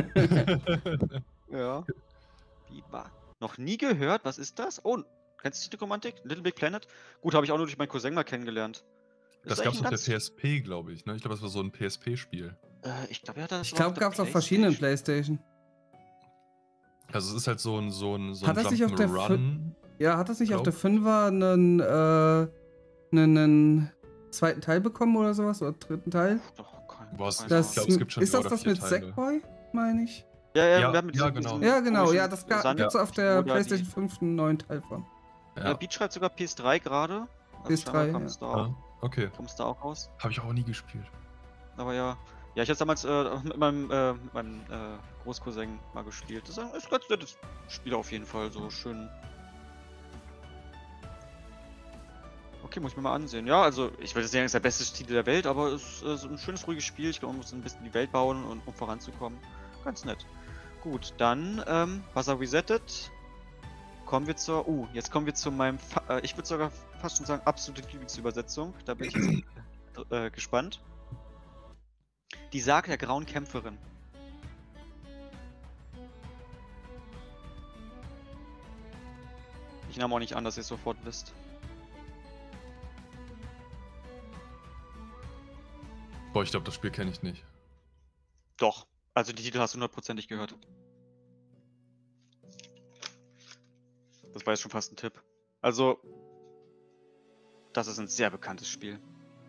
ja. Biber. Noch nie gehört? Was ist das? Oh, kennst du die Romantik? Little Big Planet? Gut, habe ich auch nur durch meinen Cousin mal kennengelernt. Das Ist gab's eigentlich auf ein der PSP, glaube ich, ne? Ich glaube, das war so ein PSP-Spiel. Ich glaube, ja, das Ich war glaube, der gab es auf verschiedenen PlayStation. PlayStation. Also es ist halt so ein Hat das nicht auf der Jump'n'Run. Ja, hat das nicht auf der Glaub. 5er einen zweiten Teil bekommen oder sowas? Oder dritten Teil? Doch, Boah, keine Das, Ich glaub, es gibt schon ist drei das oder das vier mit Teile. Sackboy, meine ich? Ja, Ja, wir haben mit ja, diesem- genau. diesem Ja, genau, ja, komischen das Sand- gibt's auf der oder die- PlayStation 5 einen neuen Teil von. Ja, Beat schreibt sogar PS3 gerade. PS3, kommt es da, Ja, okay. da auch raus. Habe ich auch nie gespielt. Aber ja. Ja, ich habe damals mit meinem Großcousin mal gespielt. Das ist ein ganz nettes Spiel auf jeden Fall. So schön. Okay, muss ich mir mal ansehen. Ja, also ich würde sagen, es ist der beste Stil der Welt, aber es ist ein schönes, ruhiges Spiel. Ich glaube, man muss ein bisschen die Welt bauen, um voranzukommen. Ganz nett. Gut, dann, Buzzer resettet. Kommen wir zur. Jetzt kommen wir zu meinem. Ich würde sogar fast schon sagen, absolute Lieblingsübersetzung. Da bin ich jetzt gespannt. Die Sage der grauen Kämpferin. Ich nehme auch nicht an, dass ihr es sofort wisst. Boah, ich glaube, das Spiel kenne ich nicht. Doch. Also die Titel hast du 100%ig gehört. Das war jetzt schon fast ein Tipp. Also, das ist ein sehr bekanntes Spiel.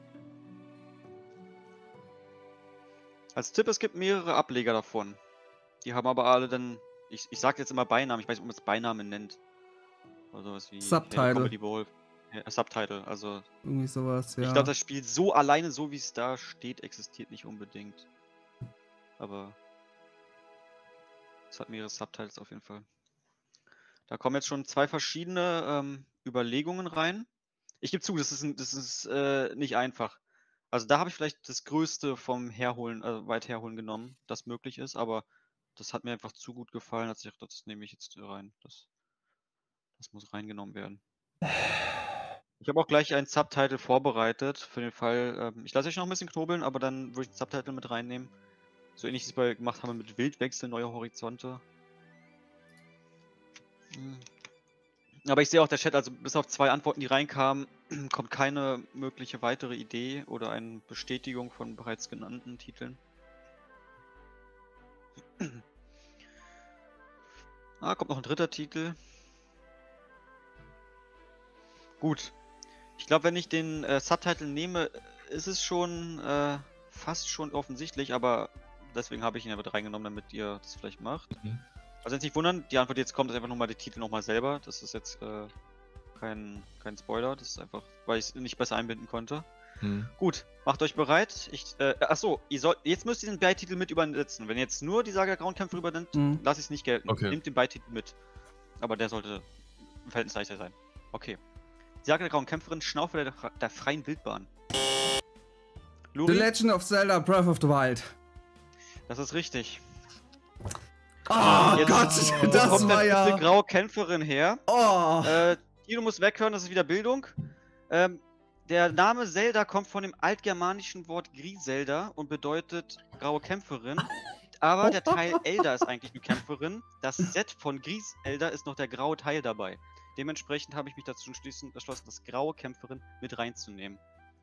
Als Tipp, es gibt mehrere Ableger davon. Die haben aber alle dann, ich sag jetzt immer Beinamen, ich weiß nicht, ob man es Beinamen nennt. Oder sowas wie Subtitle. Comedy Wolf. Ja, Subtitle, also. Irgendwie sowas, ja. Ich glaube, das Spiel so alleine, so wie es da steht, existiert nicht unbedingt. Aber es hat mehrere Subtitles auf jeden Fall. Da kommen jetzt schon 2 verschiedene Überlegungen rein. Ich gebe zu, das ist nicht einfach. Also da habe ich vielleicht das Größte vom Herholen, weit herholen genommen, das möglich ist, aber das hat mir einfach zu gut gefallen, als ich dachte, das nehme ich jetzt rein. Das muss reingenommen werden. Ich habe auch gleich einen Subtitle vorbereitet für den Fall. Ich lasse euch noch ein bisschen knobeln, aber dann würde ich den Subtitle mit reinnehmen. So ähnlich wie wir gemacht haben mit Wildwechsel, neue Horizonte. Aber ich sehe auch der Chat, also bis auf 2 Antworten, die reinkamen, kommt keine mögliche weitere Idee oder eine Bestätigung von bereits genannten Titeln. Kommt noch ein 3. Titel. Gut. Ich glaube, wenn ich den Subtitle nehme, ist es schon fast schon offensichtlich, aber deswegen habe ich ihn aber reingenommen, damit ihr das vielleicht macht. Also jetzt nicht wundern, die Antwort, die jetzt kommt, ist einfach nochmal der Titel nochmal selber. Das ist jetzt kein Spoiler, das ist einfach, weil ich es nicht besser einbinden konnte. Gut, macht euch bereit. Achso, jetzt müsst ihr den Beititel mit übersetzen. Wenn ihr jetzt nur die Saga der grauen Kämpfer übernimmt, lasst ich es nicht gelten. Okay. Nehmt den Beititel mit. Aber der sollte im Verhältnis leichter sein. Okay. Die Saga der grauen Kämpferin, Schnaufe der freien Wildbahn. The Legend of Zelda Breath of the Wild. Das ist richtig. Oh Jetzt Gott, das kommt war ja... diese graue Kämpferin her. Oh. Du musst weghören, das ist wieder Bildung. Der Name Zelda kommt von dem altgermanischen Wort Griselda und bedeutet graue Kämpferin. Aber der Teil Elda ist eigentlich eine Kämpferin. Das Set von Griselda ist noch der graue Teil dabei. Dementsprechend habe ich mich dazu entschlossen, das graue Kämpferin mit reinzunehmen.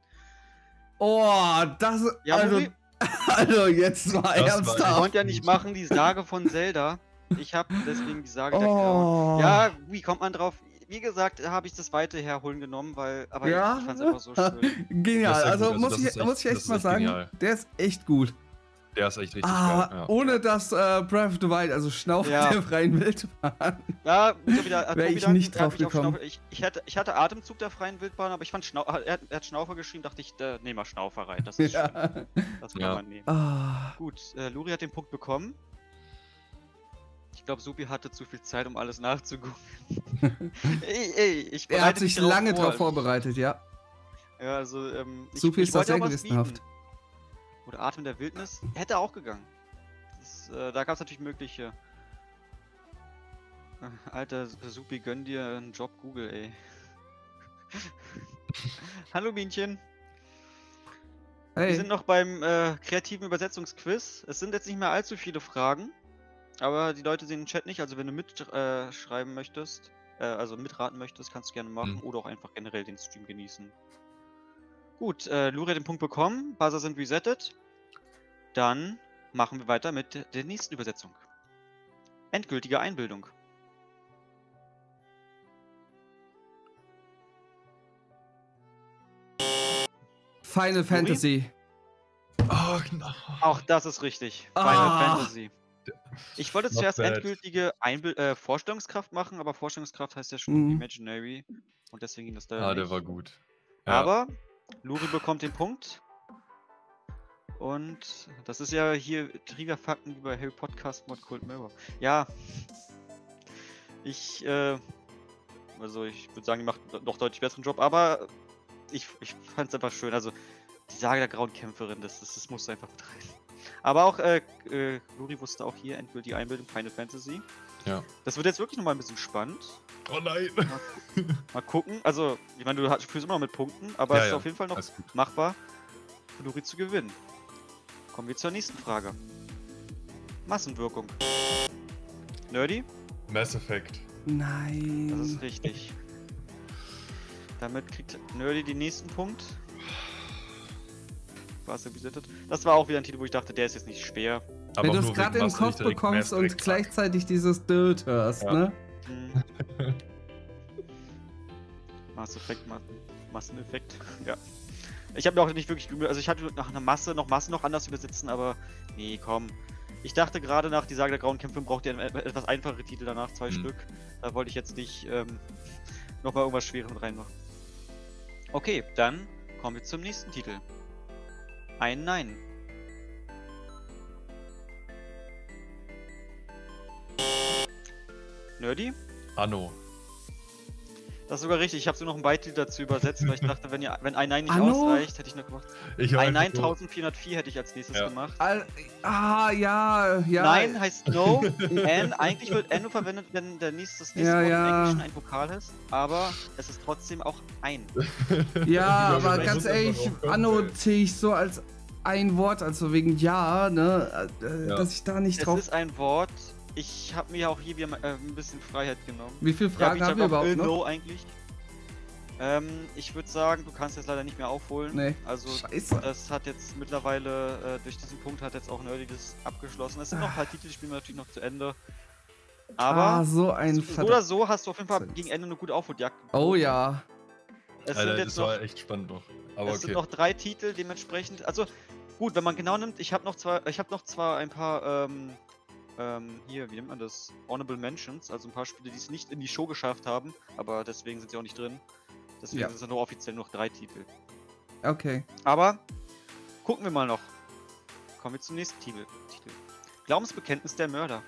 Oh, das... Ja, also jetzt mal ernsthaft. Ich konnte ja nicht machen, die Sage von Zelda. Ich habe deswegen die Sage der Grauen. Ja, wie kommt man drauf? Wie gesagt, habe ich das weite herholen genommen, aber ja? Ich fand es einfach so schön. Genial, also muss ich echt mal sagen, genial. Der ist echt gut. Der ist echt richtig geil. Ja. Ohne das Breath of the Wild, also Schnaufe der freien Wildbahn. Ja, wäre ich nicht drauf gekommen. Ich hatte Atemzug der freien Wildbahn, aber ich fand er hat Schnaufer geschrieben, dachte ich, nehme mal Schnaufer rein. Das ist schön. Das kann man nehmen. Gut, Luri hat den Punkt bekommen. Ich glaube, Supi hatte zu viel Zeit, um alles nachzugucken. Er hat sich lange darauf vorbereitet, ja. Ja, also, Supi ist doch sehr gewissenhaft. Oder Atem der Wildnis. Hätte auch gegangen. Da gab es natürlich mögliche. Alter, Supi, gönn dir einen Job Google, ey. Hallo Bienchen. Hey. Wir sind noch beim kreativen Übersetzungsquiz. Es sind jetzt nicht mehr allzu viele Fragen. Aber die Leute sehen den Chat nicht. Also wenn du mitschreiben möchtest, also mitraten möchtest, kannst du gerne machen. Oder auch einfach generell den Stream genießen. Gut, Luri hat den Punkt bekommen, Buzzer sind resettet. Dann machen wir weiter mit der nächsten Übersetzung. Endgültige Einbildung. Final Fantasy. Oh, no. Auch das ist richtig. Final Fantasy. Ich wollte zuerst endgültige Vorstellungskraft machen, aber Vorstellungskraft heißt ja schon Imaginary. Und deswegen ging das da nicht. Der war gut. Ja. Aber Luri bekommt den Punkt. Und das ist ja hier Trivia-Fakten über Harry Podcast Mod Cold Mirror. Ja. Also ich würde sagen, die macht doch deutlich besseren Job, aber ich fand es einfach schön. Also die Sage der grauen Kämpferin, das musst du einfach betreiben. Aber auch Luri wusste auch hier endgültige Einbildung Final Fantasy. Ja. Das wird jetzt wirklich nochmal ein bisschen spannend. Oh nein! Mal gucken. Also, ich meine, du führst immer noch mit Punkten, aber es ist auf jeden Fall noch machbar, für Luri zu gewinnen. Kommen wir zur nächsten Frage. Massenwirkung. Nerdy? Mass Effect. Nein. Das ist richtig. Damit kriegt Nerdy den nächsten Punkt. Spaß resettet. Das war auch wieder ein Titel, wo ich dachte, der ist jetzt nicht schwer. Wenn du es gerade in den Kopf bekommst und gleichzeitig dieses Dirt hörst, ne? Masseneffekt, ja. Ich habe mir auch nicht wirklich, also ich hatte nach einer Masse noch anders übersetzen, aber nee, komm. Ich dachte gerade nach die Sage der grauen Kämpfe braucht ihr etwas einfachere Titel danach, 2 Stück. Da wollte ich jetzt nicht nochmal irgendwas Schweres mit reinmachen. Okay, dann kommen wir zum nächsten Titel. Ein Nein. Nerdy? Anno. Das ist sogar richtig, ich habe so noch einen Beititel dazu übersetzt, weil ich dachte, wenn ein Nein nicht Anno? ausreicht, hätte ich noch gemacht. Ein Nein 1404 hätte ich als nächstes gemacht. Ja. Nein heißt No, N, eigentlich wird N nur verwendet, wenn das nächste Wort im Englischen ein Vokal ist, aber es ist trotzdem auch ein. Ja, aber ganz ehrlich, Anno zähle ich so als ein Wort, also wegen Ja, ne, dass ich da nicht drauf... Es ist ein Wort. Ich habe mir auch hier wieder ein bisschen Freiheit genommen. Wie viele Fragen haben wir überhaupt noch? No eigentlich. Ich würde sagen, du kannst jetzt leider nicht mehr aufholen. Nee. Also Scheiße. das hat jetzt mittlerweile, durch diesen Punkt hat jetzt auch Nerdy das abgeschlossen. Es sind noch ein paar Titel, die spielen wir natürlich noch zu Ende. Aber so oder so hast du auf jeden Fall gegen Ende eine gute Aufholjagd. Oh ja. Alter, das war echt spannend noch. Aber es sind noch 3 Titel dementsprechend. Also gut, wenn man genau nimmt, ich habe noch zwar ein paar hier, wie nennt man das? Honorable Mentions, also ein paar Spiele, die es nicht in die Show geschafft haben, aber deswegen sind sie auch nicht drin. Deswegen sind es nur offiziell noch 3 Titel. Okay. Aber gucken wir mal noch. Kommen wir zum nächsten Titel. Glaubensbekenntnis der Mörder.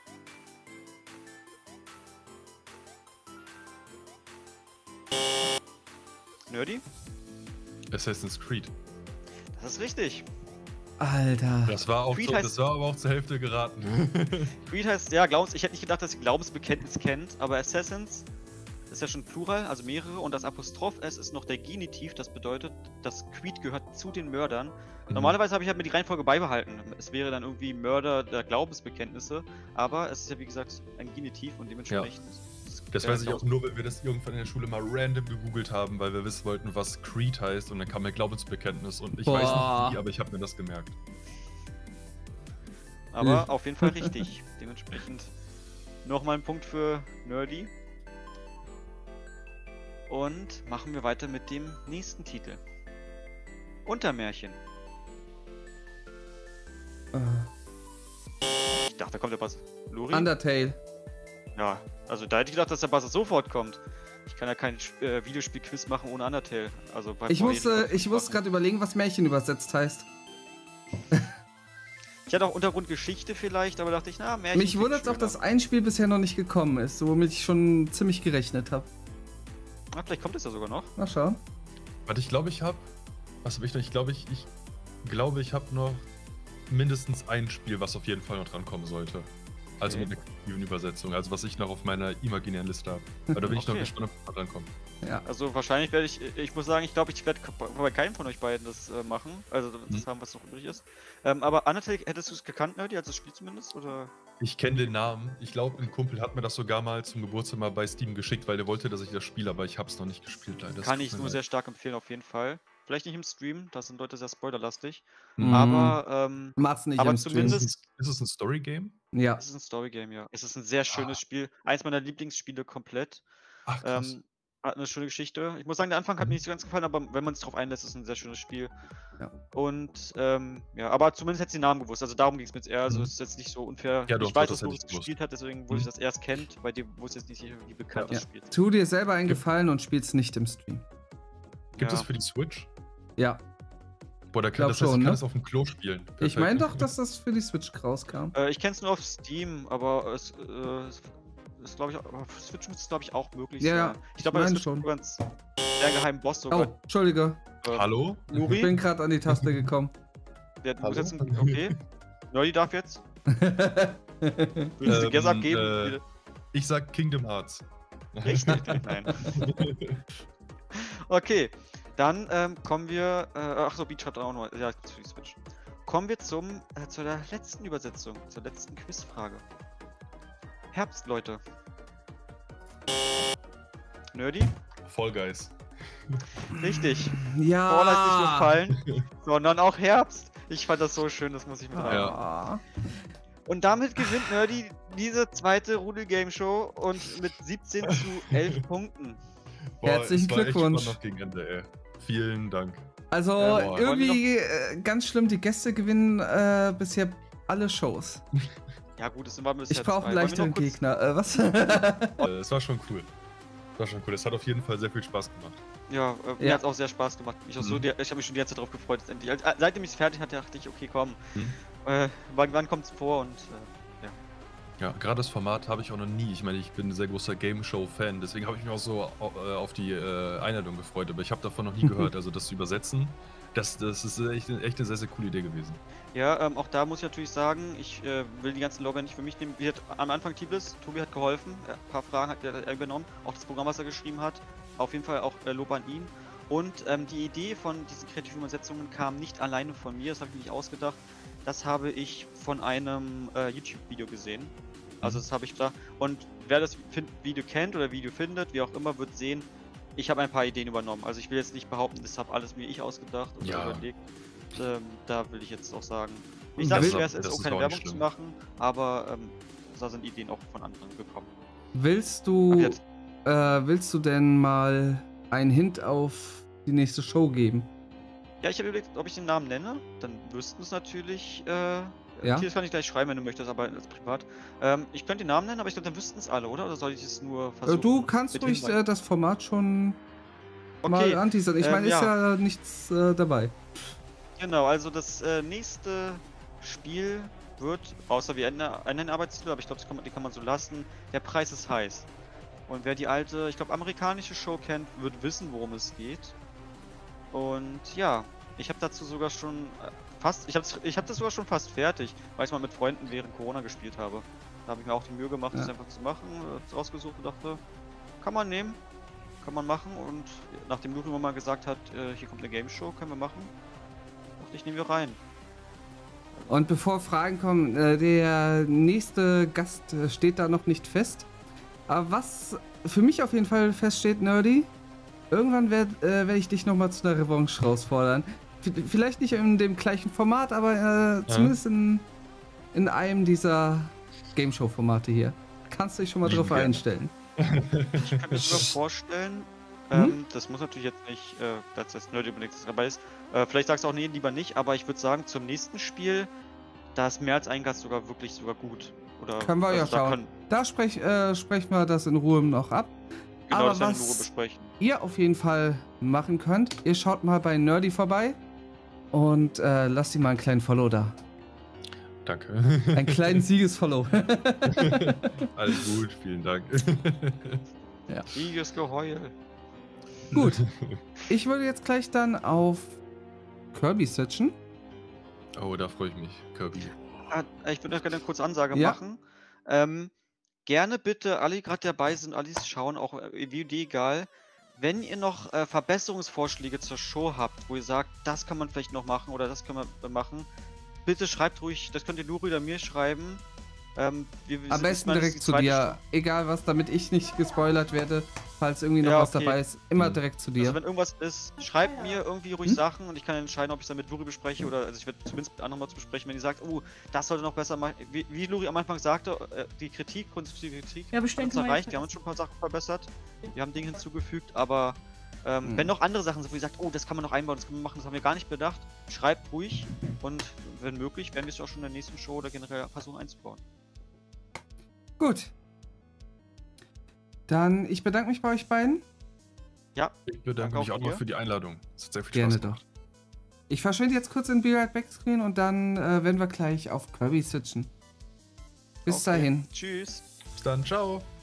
Nerdy? Assassin's Creed. Das ist richtig. Alter. Das war auch das war aber auch zur Hälfte geraten. Creed heißt, ja, ich hätte nicht gedacht, dass ihr Glaubensbekenntnis kennt, aber Assassins ist ja schon Plural, also mehrere, und das Apostroph S ist noch der Genitiv, das bedeutet, dass Creed gehört zu den Mördern. Normalerweise habe ich halt mir die Reihenfolge beibehalten. Es wäre dann irgendwie Mörder der Glaubensbekenntnisse, aber es ist ja wie gesagt ein Genitiv und dementsprechend... Ja. Das weiß ich auch nur, weil wir das irgendwann in der Schule mal random gegoogelt haben, weil wir wissen wollten, was Creed heißt, und dann kam mir Glaubensbekenntnis und ich weiß nicht wie, aber ich habe mir das gemerkt. Aber auf jeden Fall richtig. Dementsprechend nochmal ein Punkt für Nerdy. Und machen wir weiter mit dem nächsten Titel. Untermärchen. Ich dachte, da kommt der Bass. Luri? Undertale. Ja, also da hätte ich gedacht, dass der Bass sofort kommt. Ich kann ja kein Videospiel-Quiz machen ohne Undertale. Also ich muss gerade überlegen, was Märchen übersetzt heißt. Ich hatte auch Untergrundgeschichte vielleicht, aber dachte ich, na, Märchen. Mich wundert es auch, dass ein Spiel bisher noch nicht gekommen ist, womit ich schon ziemlich gerechnet habe. Ah, vielleicht kommt es ja sogar noch. Na schau. Warte, ich glaube, ich habe... Was habe ich noch? Ich glaube, ich habe noch mindestens ein Spiel, was auf jeden Fall noch dran kommen sollte. Also mit einer kreativen Übersetzung, also was ich noch auf meiner imaginären Liste habe. Weil da bin ich noch gespannt, ob da dran kommt. Ja. Also wahrscheinlich werde ich muss sagen, ich glaube, ich werde bei keinem von euch beiden das machen. Also das haben, was noch übrig ist. Aber Undertale, hättest du es gekannt, Nerdy, als das Spiel zumindest? Oder? Ich kenne den Namen. Ich glaube, ein Kumpel hat mir das sogar mal zum Geburtstag mal bei Steam geschickt, weil der wollte, dass ich das spiele, aber ich habe es noch nicht gespielt, leider. Kann ich nur sehr stark empfehlen, auf jeden Fall. Vielleicht nicht im Stream, da sind Leute sehr spoilerlastig. Aber, Mach's nicht aber im zumindest. Ist es ein Story-Game? Ja. Es ist ein Story-Game, ja. Es ist ein sehr schönes Spiel. Eins meiner Lieblingsspiele komplett. Ach, krass. Hat eine schöne Geschichte. Ich muss sagen, der Anfang hat mir nicht so ganz gefallen, aber wenn man sich drauf einlässt, ist es ein sehr schönes Spiel. Ja. Und, ja, aber zumindest hätte sie den Namen gewusst. Also darum ging es mir jetzt eher. Also es ist jetzt nicht so unfair. Ja, doch, ich weiß, das dass du es gespielt hast, deswegen, wo ich das erst kennt. Bei dir wusste ich jetzt nicht, wie bekannt das Spiel ist. Tu dir selber einen Gefallen und spiel's nicht im Stream. Gibt es für die Switch? Ja. Boah, da kann, das heißt, ich kann das auf dem Klo spielen. Perfekt. Ich meine doch, dass das für die Switch rauskam. Ich kenn's nur auf Steam, aber es ist, glaube ich, auf Switch müsste es, glaube ich, auch möglich sein. Ich glaube, das ist schon ganz sehr geheimen Boss sogar. Oh, Entschuldige. Hallo? Luri? Ich bin gerade an die Taste gekommen. Der muss jetzt okay. Nerdy darf jetzt. Willst du Guess abgeben? Ich sag Kingdom Hearts. Richtig? Nein. Okay. Dann kommen wir, achso, Beach hat auch noch, ja, für die Switch. Kommen wir zu der letzten Übersetzung, zur letzten Quizfrage. Herbst, Leute. Nerdy? Fall Guys. Richtig. Ja. Fall ist nicht nur Fallen, sondern auch Herbst. Ich fand das so schön, das muss ich mit rein. Ja. Und damit gewinnt Nerdy diese zweite Rudel Game Show und mit 17 zu 11 Punkten. Boah, Herzlichen es war Glückwunsch. Echt noch gegen Ende, ey. Vielen Dank. Also boah. irgendwie ganz schlimm, die Gäste gewinnen bisher alle Shows. Ja gut, es war bisher Ich brauche einen leichteren Gegner. Was? Es war schon cool. Es hat auf jeden Fall sehr viel Spaß gemacht. Ja, mir Ja. hat es auch sehr Spaß gemacht. Ich habe mich schon die ganze Zeit drauf gefreut. Endlich. Seitdem ich es fertig hatte, dachte ich, okay, komm. Wann kommt's vor? Und Ja, gerade das Format habe ich auch noch nie. Ich meine, ich bin ein sehr großer Game Show-Fan, deswegen habe ich mich auch so auf die Einladung gefreut. Aber ich habe davon noch nie gehört. Also das zu übersetzen, das ist echt eine sehr, sehr coole Idee gewesen. ja, auch da muss ich natürlich sagen, ich will die ganzen Lorbeeren nicht für mich nehmen. Am Anfang Tobi hat geholfen, ein paar Fragen hat er übernommen, auch das Programm, was er geschrieben hat. Auf jeden Fall auch Lob an ihn. Und die Idee von diesen kreativen Übersetzungen kam nicht alleine von mir, das habe ich mir nicht ausgedacht. Das habe ich von einem YouTube-Video gesehen. Also das habe ich da. Und wer das Video kennt oder Video findet, wie auch immer, wird sehen, ich habe ein paar Ideen übernommen. Also ich will jetzt nicht behaupten, das habe alles mir ich ausgedacht oder Ja. überlegt. Da will ich jetzt auch sagen. Ich Und sage will- nicht, wer es ist, das um ist keine auch Werbung nicht zu schlimm. machen, aber da sind Ideen auch von anderen gekommen. Willst Ab du jetzt. willst du denn mal einen Hint auf die nächste Show geben? Ja, ich habe überlegt, ob ich den Namen nenne. Dann wüssten es natürlich. Ja? Hier kann ich gleich schreiben, wenn du möchtest, aber als privat. Ich könnte den Namen nennen, aber ich glaube, dann wüssten es alle, oder? Oder soll ich es nur versuchen? Du kannst mit ruhig Hinweis? das Format schon Okay, mal anteasern. Ich meine, ist ja. ja nichts dabei. Genau, also das nächste Spiel wird, außer wir ändern einen Arbeitstitel, aber ich glaube, die kann man so lassen. Der Preis ist heiß. Und wer die alte, ich glaube, amerikanische Show kennt, wird wissen, worum es geht. Und ja, ich habe dazu sogar schon ich habe das sogar schon fast fertig, weil ich mal mit Freunden während Corona gespielt habe. Da habe ich mir auch die Mühe gemacht, das einfach zu machen, rausgesucht und dachte, kann man nehmen, kann man machen. Und nachdem Luri mal gesagt hat, hier kommt eine Game Show, können wir machen, dachte ich, nehmen wir rein. Und bevor Fragen kommen, der nächste Gast steht da noch nicht fest. Aber was für mich auf jeden Fall feststeht, Nerdy, irgendwann werd ich dich nochmal zu einer Revanche herausfordern. Vielleicht nicht in dem gleichen Format, aber zumindest in einem dieser Game Show-Formate hier. Kannst du dich schon mal drauf einstellen. Ich kann mir sogar vorstellen, das muss natürlich jetzt nicht, dass das Nerdy unbedingt dabei ist. Vielleicht sagst du auch, nee, lieber nicht, aber ich würde sagen, zum nächsten Spiel, da ist mehr als ein Gast sogar gut. Oder, Können wir ja schauen. Da sprechen wir das in Ruhe noch ab. Genau, Aber das werden wir in Ruhe was besprechen. ihr auf jeden Fall machen könnt, ihr schaut mal bei Nerdy vorbei und lasst ihm mal einen kleinen Follow da. Danke. Einen kleinen Siegesfollow. Alles gut, vielen Dank. Siegesgeheul. Gut. Ich würde jetzt gleich dann auf Kirby switchen. Oh, da freue ich mich, Kirby. Ich würde euch gerne eine kurze Ansage Ja. machen. Gerne bitte, alle, die gerade dabei sind, alle, die schauen, auch VOD egal. Wenn ihr noch Verbesserungsvorschläge zur Show habt, wo ihr sagt, das kann man vielleicht noch machen oder das können wir machen, bitte schreibt ruhig, das könnt ihr nur oder mir schreiben. Am besten direkt zu dir. Egal was, damit ich nicht gespoilert werde, falls irgendwie noch was dabei ist. Immer direkt zu dir. Also wenn irgendwas ist, schreibt mir irgendwie ruhig Sachen und ich kann entscheiden, ob ich es dann mit Luri bespreche oder, also ich werde zumindest mit anderen mal zu besprechen, wenn ihr sagt, das sollte noch besser machen. Wie Luri am Anfang sagte, die Kritik, konstruktive Kritik, Ja, bestimmt. uns erreicht. Wir haben uns schon ein paar Sachen verbessert. Wir haben Dinge hinzugefügt, aber wenn noch andere Sachen sind, wo ihr sagt, das kann man noch einbauen, das kann man machen, das haben wir gar nicht bedacht, schreibt ruhig und wenn möglich, werden wir es auch schon in der nächsten Show oder generell versuchen einzubauen. Gut. Dann, ich bedanke mich bei euch beiden. Ja. Ich bedanke mich auch noch für die Einladung. Es hat sehr viel Gerne Spaß gemacht. doch. Ich verschwinde jetzt kurz in Be Right Back Screen und dann werden wir gleich auf Kirby switchen. Bis dahin. Tschüss. Bis dann, ciao.